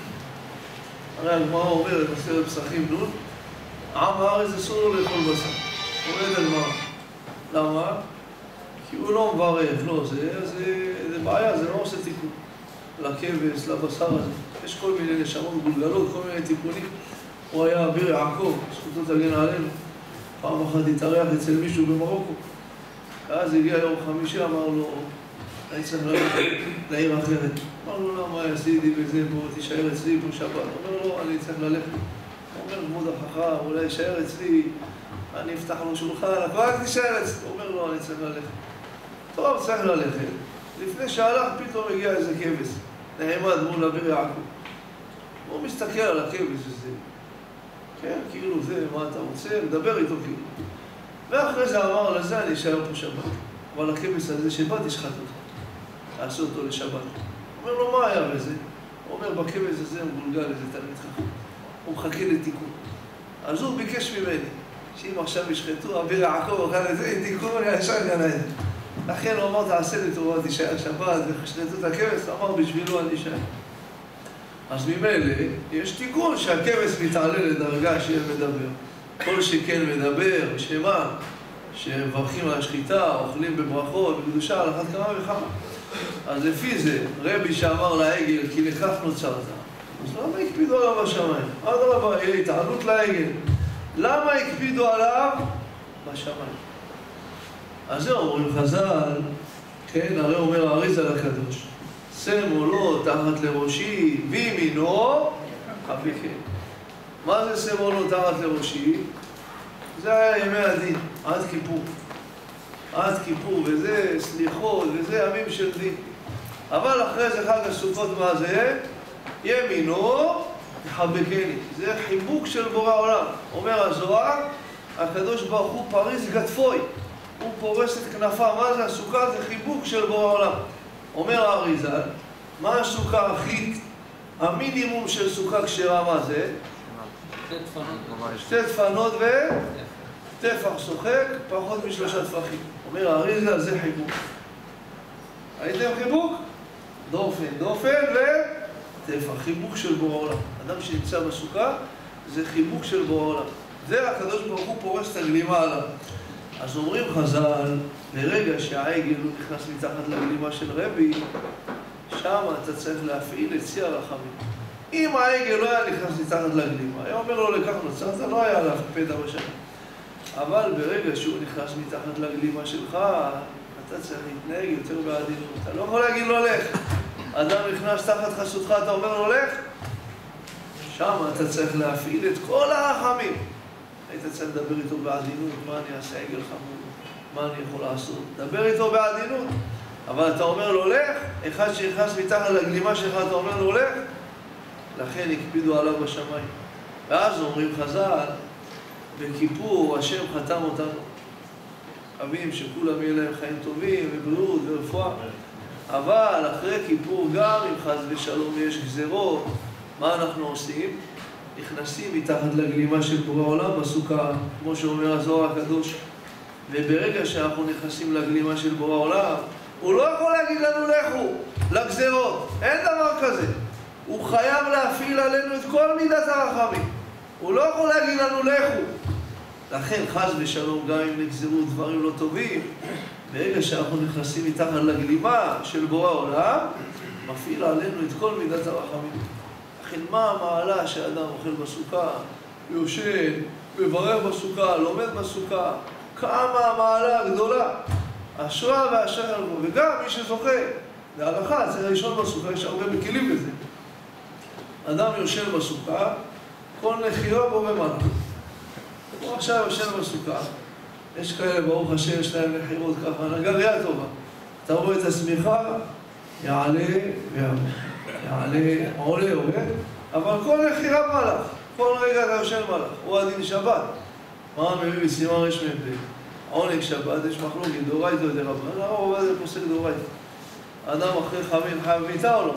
הרי הגמרא אומרת, בסרט פסחים נון, עם הארץ אסור לו לאכול בשר. אומרת הגמרא. למה? כי הוא לא מברך, לא, זה בעיה, זה לא עושה תיקון. לכבש, לבשר הזה. יש כל מיני נשמות גולגלות, כל מיני תיקונים. הוא היה אביר יעקב, זכותו תגן עלינו. פעם אחת התארח אצל מישהו במרוקו. ואז הגיע יום חמישי, אמר לו, אני צריך ללכת לעיר אחרת. אמר לו, למה עשיתי בזה פה, תישאר אצלי פה שבת. אומר לו, אני צריך ללכת. הוא אומר, כבוד החכם, אולי יישאר אצלי, אני אפתח לו שולחן, רק תישאר אצלי. הוא אומר לו, אני צריך ללכת. טוב, צריך ללכת. לפני שהלך, פתאום הגיע איזה כבש. נעמד מול אביר יעקב. הוא מסתכל על הכבש הזה. כן, כאילו זה, מה אתה רוצה? מדבר איתו כאילו. ואחרי זה אמר לזה, אני אשאר פה שבת. אבל הכבש הזה שבת ישחט אותו. תעשו אותו לשבת. הוא אומר לו, מה היה בזה? הוא אומר, בכבש הזה הוא גולגל איזה תלמיד חכם. הוא מחכה לתיקון. אז הוא ביקש ממני, שאם עכשיו ישחטו, אביר יעקב אוכל את זה, תיקון, אני אשאר גנה את זה. לכן הוא אמר, תעשה לי טובה, תישאר שבת, וחשתתו את הכבש, אמר, בשבילו אני אשאר. אז ממילא, יש תיקון שהכבש מתעלה לדרגה שיהיה מדבר. כל שכן מדבר, שמה, שמברכים על השחיטה, אוכלים בברכות, בקדושה, על אחת כמה וכמה. אז לפי זה, רבי שאמר לעגל, כי לכך נוצרת. אז למה הקפידו עליו בשמיים? אדרבה, יהיה התעלות לעגל. למה הקפידו עליו בשמיים? אז זהו, אומרים חז"ל, כן, הרי אומר האריז"ל הקדוש, שמאלו תחת לראשי וימינו חביקי. מה זה שמאלו תחת לראשי? זה היה ימי הדין, עד כיפור. עד כיפור, וזה סליחות, וזה ימים של דין. אבל אחרי זה חג הסוכות, מה זה? ימינו חבקני. זה חיבוק של בורא עולם. אומר הזוהר, הקדוש ברוך הוא פריס גדפוי. הוא פורס את כנפיו. מה זה הסוכה? זה חיבוק של בורא עולם. אומר האריז"ל, מה הסוכה הכי, המינימום של סוכה כשרה, מה זה? שתי דפנות וטפח שוחק, פחות מ3 טפחים. אומר האריז"ל, זה חיבוק. הייתם חיבוק? דופן וטפח, חיבוק של בורא עולם. אדם שנמצא בסוכה, זה חיבוק של בורא עולם. זה הקדוש ברוך הוא פורס את הגלימה עליו. אז אומרים חז"ל, לרגע שהעגל הוא נכנס מתחת לגלימה של רבי, שם אתה צריך להפעיל את שיא הרחמים. אם העגל לא היה נכנס מתחת לגלימה, היה אומר לו לכך נוצרת, לא היה עליו פדע בשנה. אבל ברגע שהוא נכנס מתחת לגלימה שלך, אתה צריך להתנהג יותר בעדינות. אתה לא יכול להגיד לו לך. אדם נכנס תחת חסותך, אתה אומר לו לך. שם אתה צריך להפעיל את כל הרחמים. היית צריך לדבר איתו בעדינות, מה אני אעשה עגל חמור, מה אני יכול לעשות. דבר איתו בעדינות. אבל אתה אומר לו לך, אחד שנכנס מתחת לגלימה שלך, אתה אומר לו לך. לכן הקפידו עליו בשמיים. ואז אומרים חז"ל, בכיפור השם חתם אותנו. מקווים שכולם יהיה להם חיים טובים ובריאות ורפואה. אבל אחרי כיפור גם אם חס ושלום יש גזרות, מה אנחנו עושים? נכנסים מתחת לגלימה של בורא עולם בסוכה, כמו שאומר הזוהר הקדוש. וברגע שאנחנו נכנסים לגלימה של בורא עולם, הוא לא יכול להגיד לנו לכו לגזרות. אין דבר כזה. הוא חייב להפעיל עלינו את כל מידת הרחמים. הוא לא יכול להגיד לנו לכו. לכן חס ושלום גם אם נגזרו דברים לא טובים, ברגע שאנחנו נכנסים מתחת לגלימה של בורא עולם, מפעיל עלינו את כל מידת הרחמים. לכן מה המעלה שאדם אוכל בסוכה, יושן, מברך בסוכה, לומד בסוכה, כמה המעלה הגדולה, אשרה ואשר אלבו, וגם מי שזוכה, להלכה, צריך לישון בסוכה, יש הרבה מקילים בזה. אדם יושן בסוכה, כל נחירה בו במעלה. הוא עכשיו יושן בסוכה, יש כאלה ברוך השם, יש להם נחירות ככה, נגריה טובה. אתה רואה את השמיכה, יעלה ויעלה. יעלה, עולה, אבל כל נחירה מלך, כל רגע אתה יושן מלך, הוא הדין שבת. מה מביא בסימן רש מ"פ? עונג שבת, יש מחלוקת, דאורייתא יותר רבה, הרב עובדיה פוסק דאורייתא. אדם אחרי חמין חייב מיתה או לא?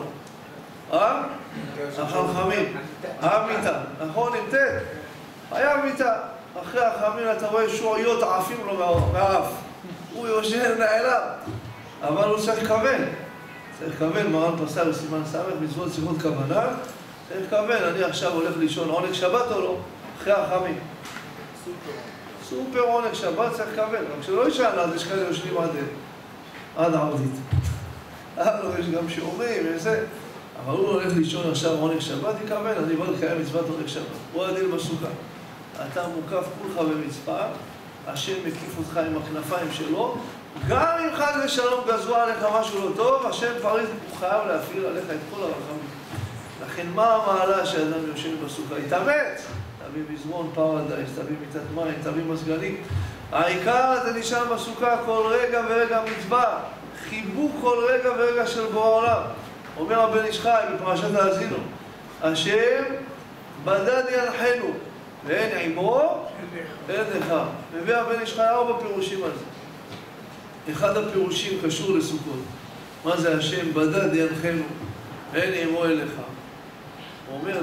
אחר חמין, מיתה, נכון? עם תת, חייב מיתה. אחרי החמין אתה רואה שועיות עפים לו מהאף, הוא יושן נעלם, אבל הוא צריך לכוון. צריך לכוון, מרן פסל בסימן סמך, מצוות שיחות כוונה, צריך לכוון, אני עכשיו הולך לישון עונג שבת או לא? אחרי החמין. סופר עונג שבת צריך לכוון, רק שלא ישן, אז יש כאלה יושנים עד ערבית. יש גם שיעורים וזה, אבל הוא הולך לישון עכשיו עונג שבת, יכוון, אני בא לקיים מצוות עונג שבת. הוא הדין בסוכה. אתה מוקף כולך במצווה, השם מקיף אותך עם הכנפיים שלו, גם אם חד ושלום גזרו עליך משהו לא טוב, השם פריז הוא חייב להפעיל עליך את כל הרחמים. לכן מה המעלה שאדם יושן בסוכה? התאמץ, תביא מזרון פרדייס, תביא מיטת מים, תביא מזגנים. העיקר אתה נשאר בסוכה כל רגע ורגע מצווה, חיבוק כל רגע ורגע של בורא העולם. אומר הבן איש חי בפרשת האזינו, השם בדד ינחנו ואין עמו אין לך. מביא הבן איש חי 4 פירושים על זה. אחד הפירושים קשור לסוכות. מה זה השם בדד ינחנו ואין עמו אין לך? הוא אומר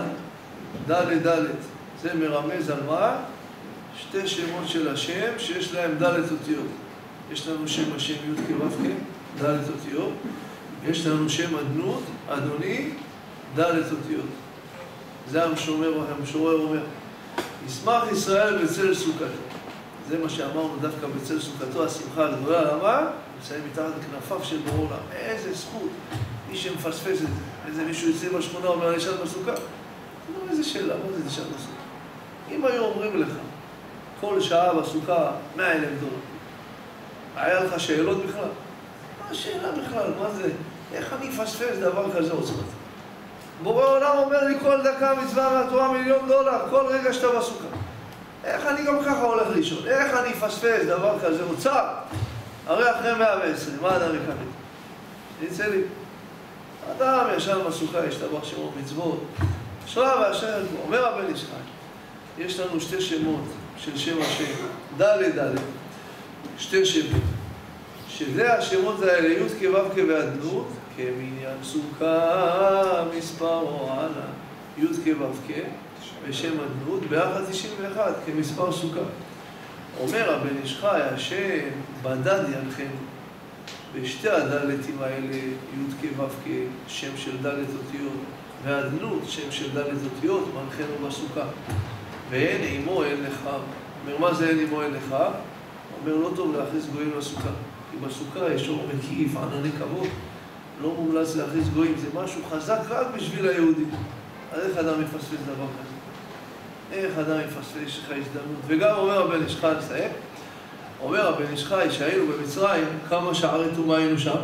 דד לדלת. זה מרמז על מה? 2 שמות של השם שיש להם דלת אותיות. יש לנו שם השם י' כו' כ', דלת אותיות. יש לנו שם אדנות, אדוני, דלת אותיות. זה המשורר אומר. ישמח ישראל בצל סוכתו. זה מה שאמרנו דווקא בצל סוכתו, השמחה הגדולה. למה? נמצאים מתחת לכנפיו של בורא עולם. איזה זכות. מי שמפספס את זה. איזה מישהו יצא בשכונה אומר, אני שם בסוכה. לא, איזה שאלה, מה זה שם בסוכה? אם היו אומרים לך, כל שעה בסוכה, $100,000. היה לך שאלות בכלל? מה השאלה בכלל? מה זה? איך אני אפספס דבר כזה עוצמתי? בורא עולם אומר לי כל דקה מצווה מהתורה $1,000,000, כל רגע שאתה בסוכה. איך אני גם ככה הולך לישון? איך אני אפספס דבר כזה אוצר? הרי אחרי 120, מה אדם יקבל? יצא לי. אדם ישן בסוכה, ישתבח שמו מצוות. שראה והשם, אומר הבן איש חי, יש לנו 2 שמות של שם השם, ד' 2 שמות. שזה השמות האלה, י' כו' כ' ואדנות, כמניין סוכה מספרו עלה, י' כו' כ' ושם אדנות, ביחד 91, כמספר סוכה. אומר הבן איש חי, השם בדד ינחנו, בשתי הדלתים האלה, י' כו' כ', שם של דלת אותיות, והאדנות, שם של דלת אותיות, מנחנו בסוכה. ואין עמו אין לך. אומר, מה זה אין עמו אין לך? אומר, לא טוב להכניס גויים לסוכה. כי בסוכה יש אור מקיף, ענני כבוד. לא מומלץ להכניס גויים, זה משהו חזק רק בשביל היהודים. אז איך אדם יפספס דבר כזה? איך אדם יפספס, יש לך הזדמנות? וגם אומר הבן איש חי, נסיים. אומר הבן איש חי, שהיינו במצרים, כמה שערי טומאה היינו שם?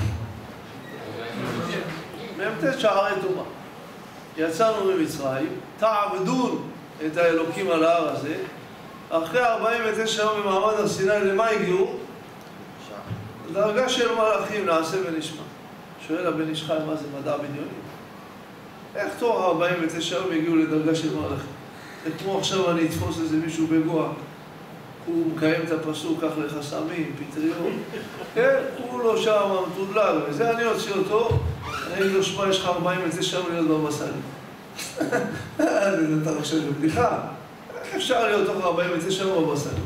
מ"ט שערי טומאה. יצאנו ממצרים, תעבדון את האלוקים על ההר הזה. אחרי 49 יום במעמד הר סיני, למה הגיעו? דרגה של מלאכים, נעשה ונשמע. שואל הבן איש חי, מה זה מדע בדיוני? איך תוך 49 יום הגיעו לדרגה של מלאכים? זה כמו עכשיו אני אתפוס איזה מישהו בגוע, הוא מקיים את הפסוק, כך לחסמים, פטריות, כן? הוא לא שם, מתודלג, וזה אני אוציא אותו, אני אגיד לו, שמע, יש לך 49 יום להיות בבסלים. אתה חושב בבדיחה? איך אפשר להיות תוך 49 יום בבסלים?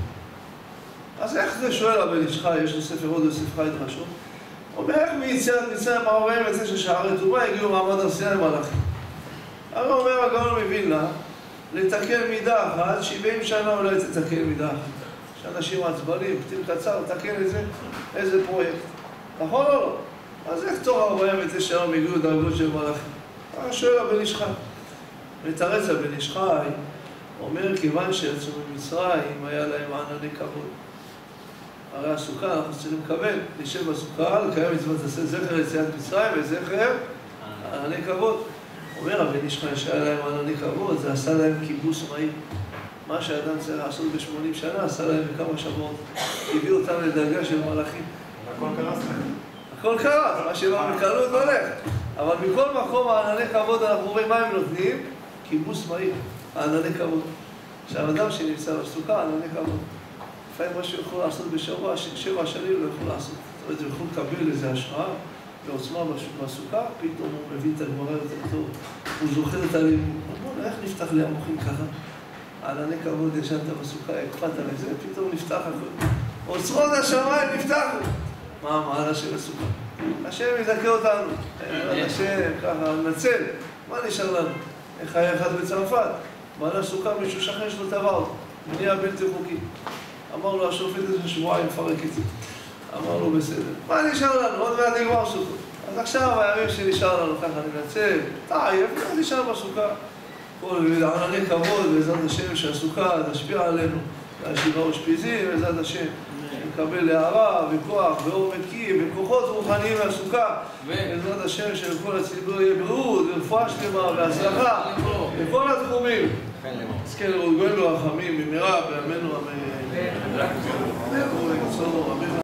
אז איך זה שואל הבן איש חי, יש לו ספר עוד יוסף חי דרשות, אומר איך מיציאת מצרים 49 שערי טומאה הגיעו מעמד הר סיני מלאכים. הרי אומר הגאון מווילנה, לתקן מידה אחת, 70 שנה אולי תתקן מידה אחת. שאנשים עצבנים, פתיר קצר, תקן את זה, איזה פרויקט. נכון או לא? אז איך תוך 49 יום הגיעו דרגות של מלאכים? שואל הבן איש חי. מתרץ הבן איש חי, אומר כיוון שיצאו ממצרים, היה להם ענני כבוד. הרי הסוכה, אנחנו צריכים לקבל, נשב בסוכה, לקיים מצוות עשה זכר יציאת מצרים וזכר ענני כבוד. אומר הבן איש חי שהיה להם ענני כבוד, זה עשה להם כיבוס מהיר. מה שאדם צריך לעשות ב80 שנה, עשה להם בכמה שבועות. הביא אותם לדרגה של מלאכים. הכל קרס להם. הכל קרס, מה שלא מקלות הולך. אבל מכל מקום הענני כבוד אנחנו רואים מה הם נותנים? כיבוס מהיר, הענני כבוד. שהאדם שנמצא בסוכה, ענני כבוד. לפעמים מה שיכול לעשות בשבוע, 7 שנים לא יכול לעשות. זאת אומרת, הוא יכול לקבל איזו השראה ועוצמה בסוכה, פתאום הוא מבין את הגמרא יותר טוב. הוא זוכר את הלימוד. בוא'נה, איך נפתח לי המוחים ככה? ענני כבוד ישנת בסוכה, הקפת לזה, פתאום נפתח הכל. עוצמות השמיים נפתחו. מה המעלה של הסוכה? השם יזכה אותנו. השם, ככה, נצל. מה נשאר לנו? איך היה אחד בצרפת? בעל הסוכה מישהו שכן שלו טבע אותו. בנייה בלתי חוקי. אמר לו השופט איזה שבועיים מפרק את זה. אמר לו בסדר. מה נשאר לנו? עוד מעט נגמר סוכות. אז עכשיו הימים שנשאר לנו ככה ננצל. עייף, נשאר בסוכה. כל ענני כבוד בעזרת השם שהסוכה תשפיע עלינו. והשבעה אושפיזין בעזרת השם. נקבל להערה וכוח ואור מקיף וכוחות רוחניים מהסוכה. בעזרת השם שלכל הציבור יהיה בריאות ורפואה שלמה והצלחה בכל התחומים. אז כן, ראוי גויים ברחמים, במהרה, בימינו אמן.